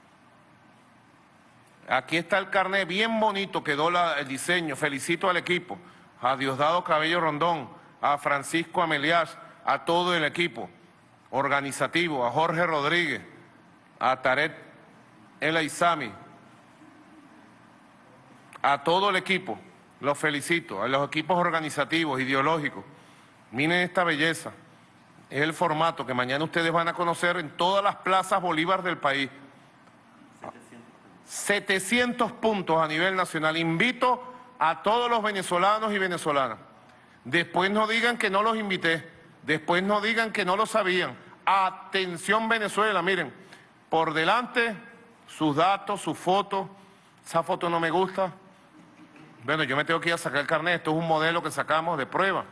Aquí está el carnet, bien bonito quedó la, el diseño. Felicito al equipo, a Diosdado Cabello Rondón, a Francisco Ameliás, a todo el equipo organizativo, a Jorge Rodríguez, a Taret El Aizami, a todo el equipo, los felicito, a los equipos organizativos, ideológicos. Miren esta belleza, es el formato que mañana ustedes van a conocer en todas las plazas Bolívar del país. setecientos puntos a nivel nacional. Invito a todos los venezolanos y venezolanas. Después no digan que no los invité, después no digan que no lo sabían. Atención Venezuela, miren, por delante sus datos, sus fotos. Esa foto no me gusta. Bueno, yo me tengo que ir a sacar el carnet, esto es un modelo que sacamos de prueba.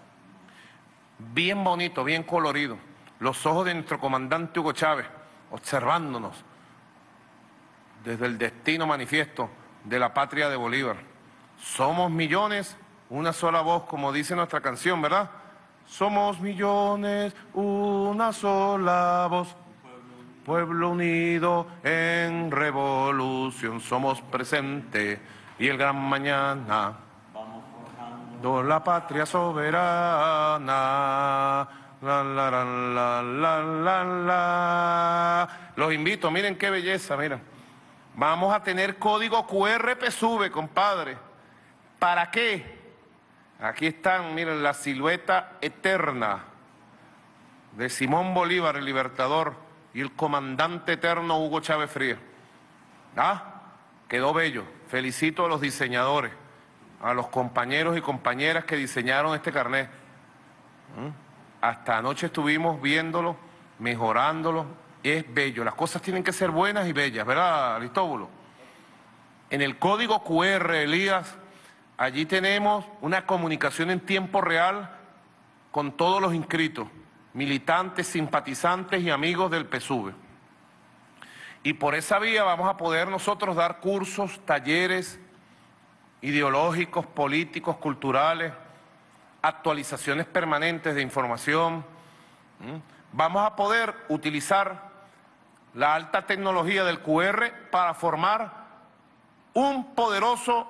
Bien bonito, bien colorido. Los ojos de nuestro comandante Hugo Chávez, observándonos desde el destino manifiesto de la patria de Bolívar. Somos millones, una sola voz, como dice nuestra canción, ¿verdad? Somos millones, una sola voz, pueblo unido en revolución. Somos presente y el gran mañana, vamos la patria soberana. La, la, la, la, la, la, la. Los invito, miren qué belleza, miren. Vamos a tener código Q R P S U V, compadre. ¿Para qué? Aquí están, miren, la silueta eterna de Simón Bolívar, el libertador, y el comandante eterno Hugo Chávez Frías. ¿Ah? Quedó bello. Felicito a los diseñadores, a los compañeros y compañeras que diseñaron este carnet. ¿Mm? Hasta anoche estuvimos viéndolo, mejorándolo. Es bello. Las cosas tienen que ser buenas y bellas, ¿verdad, Aristóbulo? En el código Q R, Elías, allí tenemos una comunicación en tiempo real con todos los inscritos, militantes, simpatizantes y amigos del P S U V. Y por esa vía vamos a poder nosotros dar cursos, talleres ideológicos, políticos, culturales, actualizaciones permanentes de información. ¿Mm? Vamos a poder utilizar la alta tecnología del Q R para formar un poderoso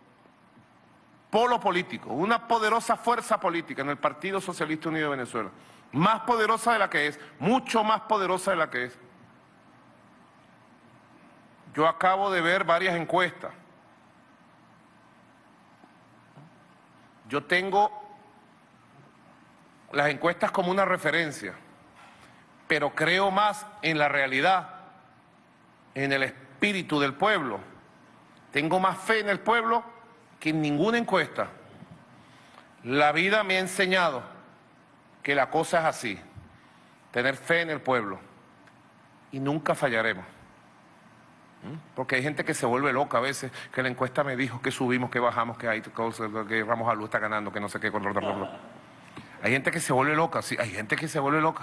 polo político, una poderosa fuerza política en el Partido Socialista Unido de Venezuela, más poderosa de la que es, mucho más poderosa de la que es. Yo acabo de ver varias encuestas. Yo tengo las encuestas como una referencia, pero creo más en la realidad, en el espíritu del pueblo. Tengo más fe en el pueblo que en ninguna encuesta. La vida me ha enseñado que la cosa es así, tener fe en el pueblo, y nunca fallaremos. Porque hay gente que se vuelve loca a veces, que la encuesta me dijo que subimos, que bajamos, que hay cosas, que Ramos Alú está ganando, que no sé qué. Hay gente que se vuelve loca, sí, hay gente que se vuelve loca.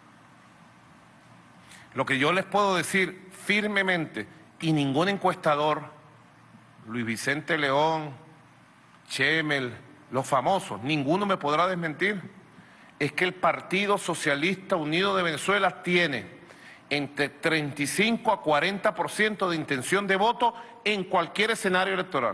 Lo que yo les puedo decir firmemente, y ningún encuestador, Luis Vicente León, Chemel, los famosos, ninguno me podrá desmentir, es que el Partido Socialista Unido de Venezuela tiene entre treinta y cinco a cuarenta por ciento de intención de voto en cualquier escenario electoral.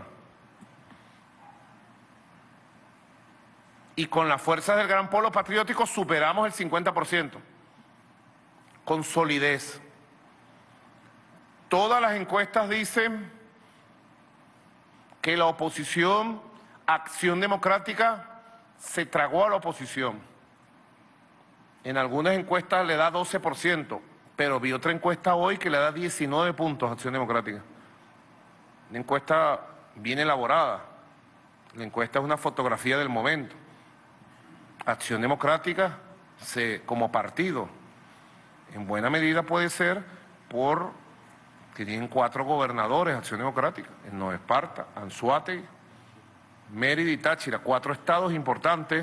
Y con las fuerzas del Gran Polo Patriótico superamos el cincuenta por ciento. Con solidez. Todas las encuestas dicen que la oposición, Acción Democrática, se tragó a la oposición. En algunas encuestas le da doce por ciento. Pero vi otra encuesta hoy que le da diecinueve puntos a Acción Democrática. Una encuesta bien elaborada. La encuesta es una fotografía del momento. Acción Democrática, se, como partido, en buena medida puede ser por que tienen cuatro gobernadores, Acción Democrática, en Nueva Esparta, Anzoátegui, Mérida y Táchira, cuatro estados importantes,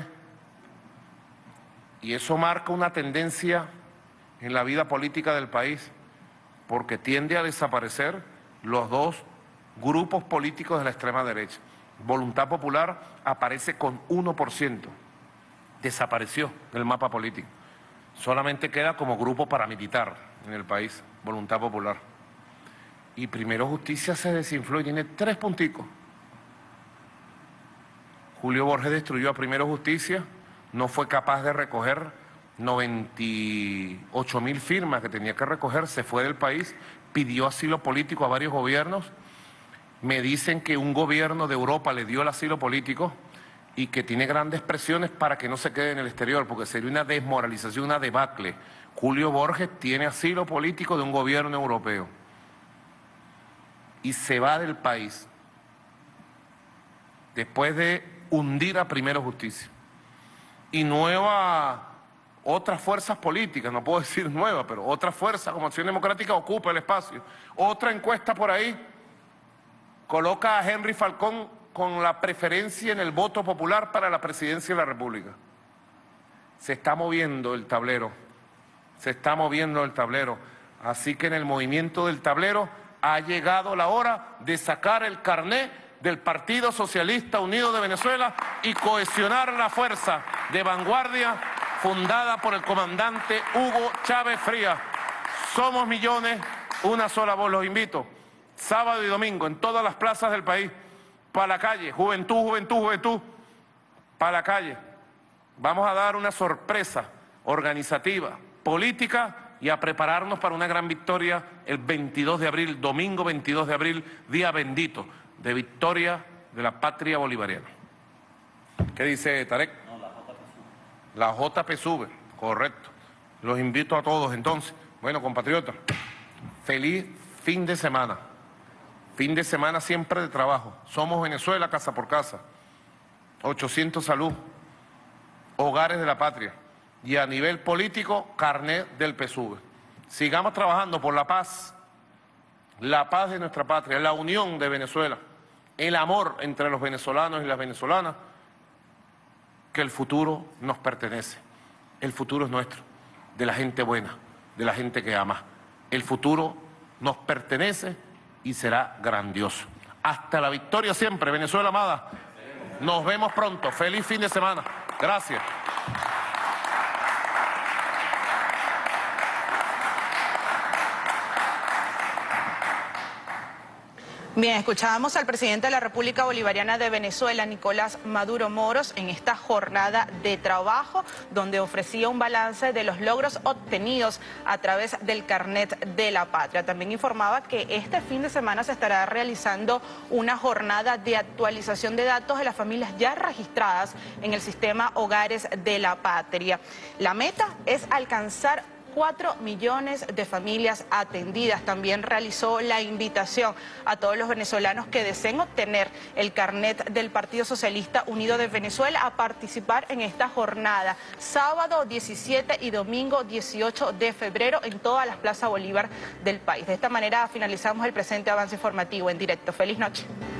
y eso marca una tendencia en la vida política del país, porque tiende a desaparecer los dos grupos políticos de la extrema derecha. Voluntad Popular aparece con uno por ciento, desapareció del mapa político. Solamente queda como grupo paramilitar en el país, Voluntad Popular. Y Primero Justicia se desinfló y tiene tres punticos. Julio Borges destruyó a Primero Justicia, no fue capaz de recoger noventa y ocho mil firmas que tenía que recoger, se fue del país, pidió asilo político a varios gobiernos. Me dicen que un gobierno de Europa le dio el asilo político y que tiene grandes presiones para que no se quede en el exterior, porque sería una desmoralización, una debacle. Julio Borges tiene asilo político de un gobierno europeo y se va del país después de hundir a Primero Justicia. Y nueva... Otras fuerzas políticas, no puedo decir nuevas, pero otras fuerzas como Acción Democrática ocupa el espacio. Otra encuesta por ahí coloca a Henry Falcón con la preferencia en el voto popular para la presidencia de la República. Se está moviendo el tablero, se está moviendo el tablero. Así que en el movimiento del tablero ha llegado la hora de sacar el carné del Partido Socialista Unido de Venezuela y cohesionar la fuerza de vanguardia fundada por el comandante Hugo Chávez Frías. Somos millones, una sola voz. Los invito, sábado y domingo, en todas las plazas del país, para la calle, juventud, juventud, juventud, para la calle. Vamos a dar una sorpresa organizativa, política, y a prepararnos para una gran victoria el veintidós de abril, domingo veintidós de abril, día bendito de victoria de la patria bolivariana. ¿Qué dice Tarek? La J P sube, correcto. Los invito a todos entonces. Bueno, compatriotas, feliz fin de semana. Fin de semana siempre de trabajo. Somos Venezuela, casa por casa. ochocientos salud, hogares de la patria. Y a nivel político, carnet del P S U V. Sigamos trabajando por la paz, la paz de nuestra patria, la unión de Venezuela, el amor entre los venezolanos y las venezolanas, que el futuro nos pertenece. El futuro es nuestro, de la gente buena, de la gente que ama. El futuro nos pertenece y será grandioso. Hasta la victoria siempre, Venezuela amada. Nos vemos pronto. Feliz fin de semana. Gracias. Bien, escuchábamos al presidente de la República Bolivariana de Venezuela, Nicolás Maduro Moros, en esta jornada de trabajo, donde ofrecía un balance de los logros obtenidos a través del Carnet de la Patria. También informaba que este fin de semana se estará realizando una jornada de actualización de datos de las familias ya registradas en el sistema Hogares de la Patria. La meta es alcanzar cuatro millones de familias atendidas. También realizó la invitación a todos los venezolanos que deseen obtener el carnet del Partido Socialista Unido de Venezuela a participar en esta jornada, sábado diecisiete y domingo dieciocho de febrero en todas las plazas Bolívar del país. De esta manera finalizamos el presente avance informativo en directo. Feliz noche.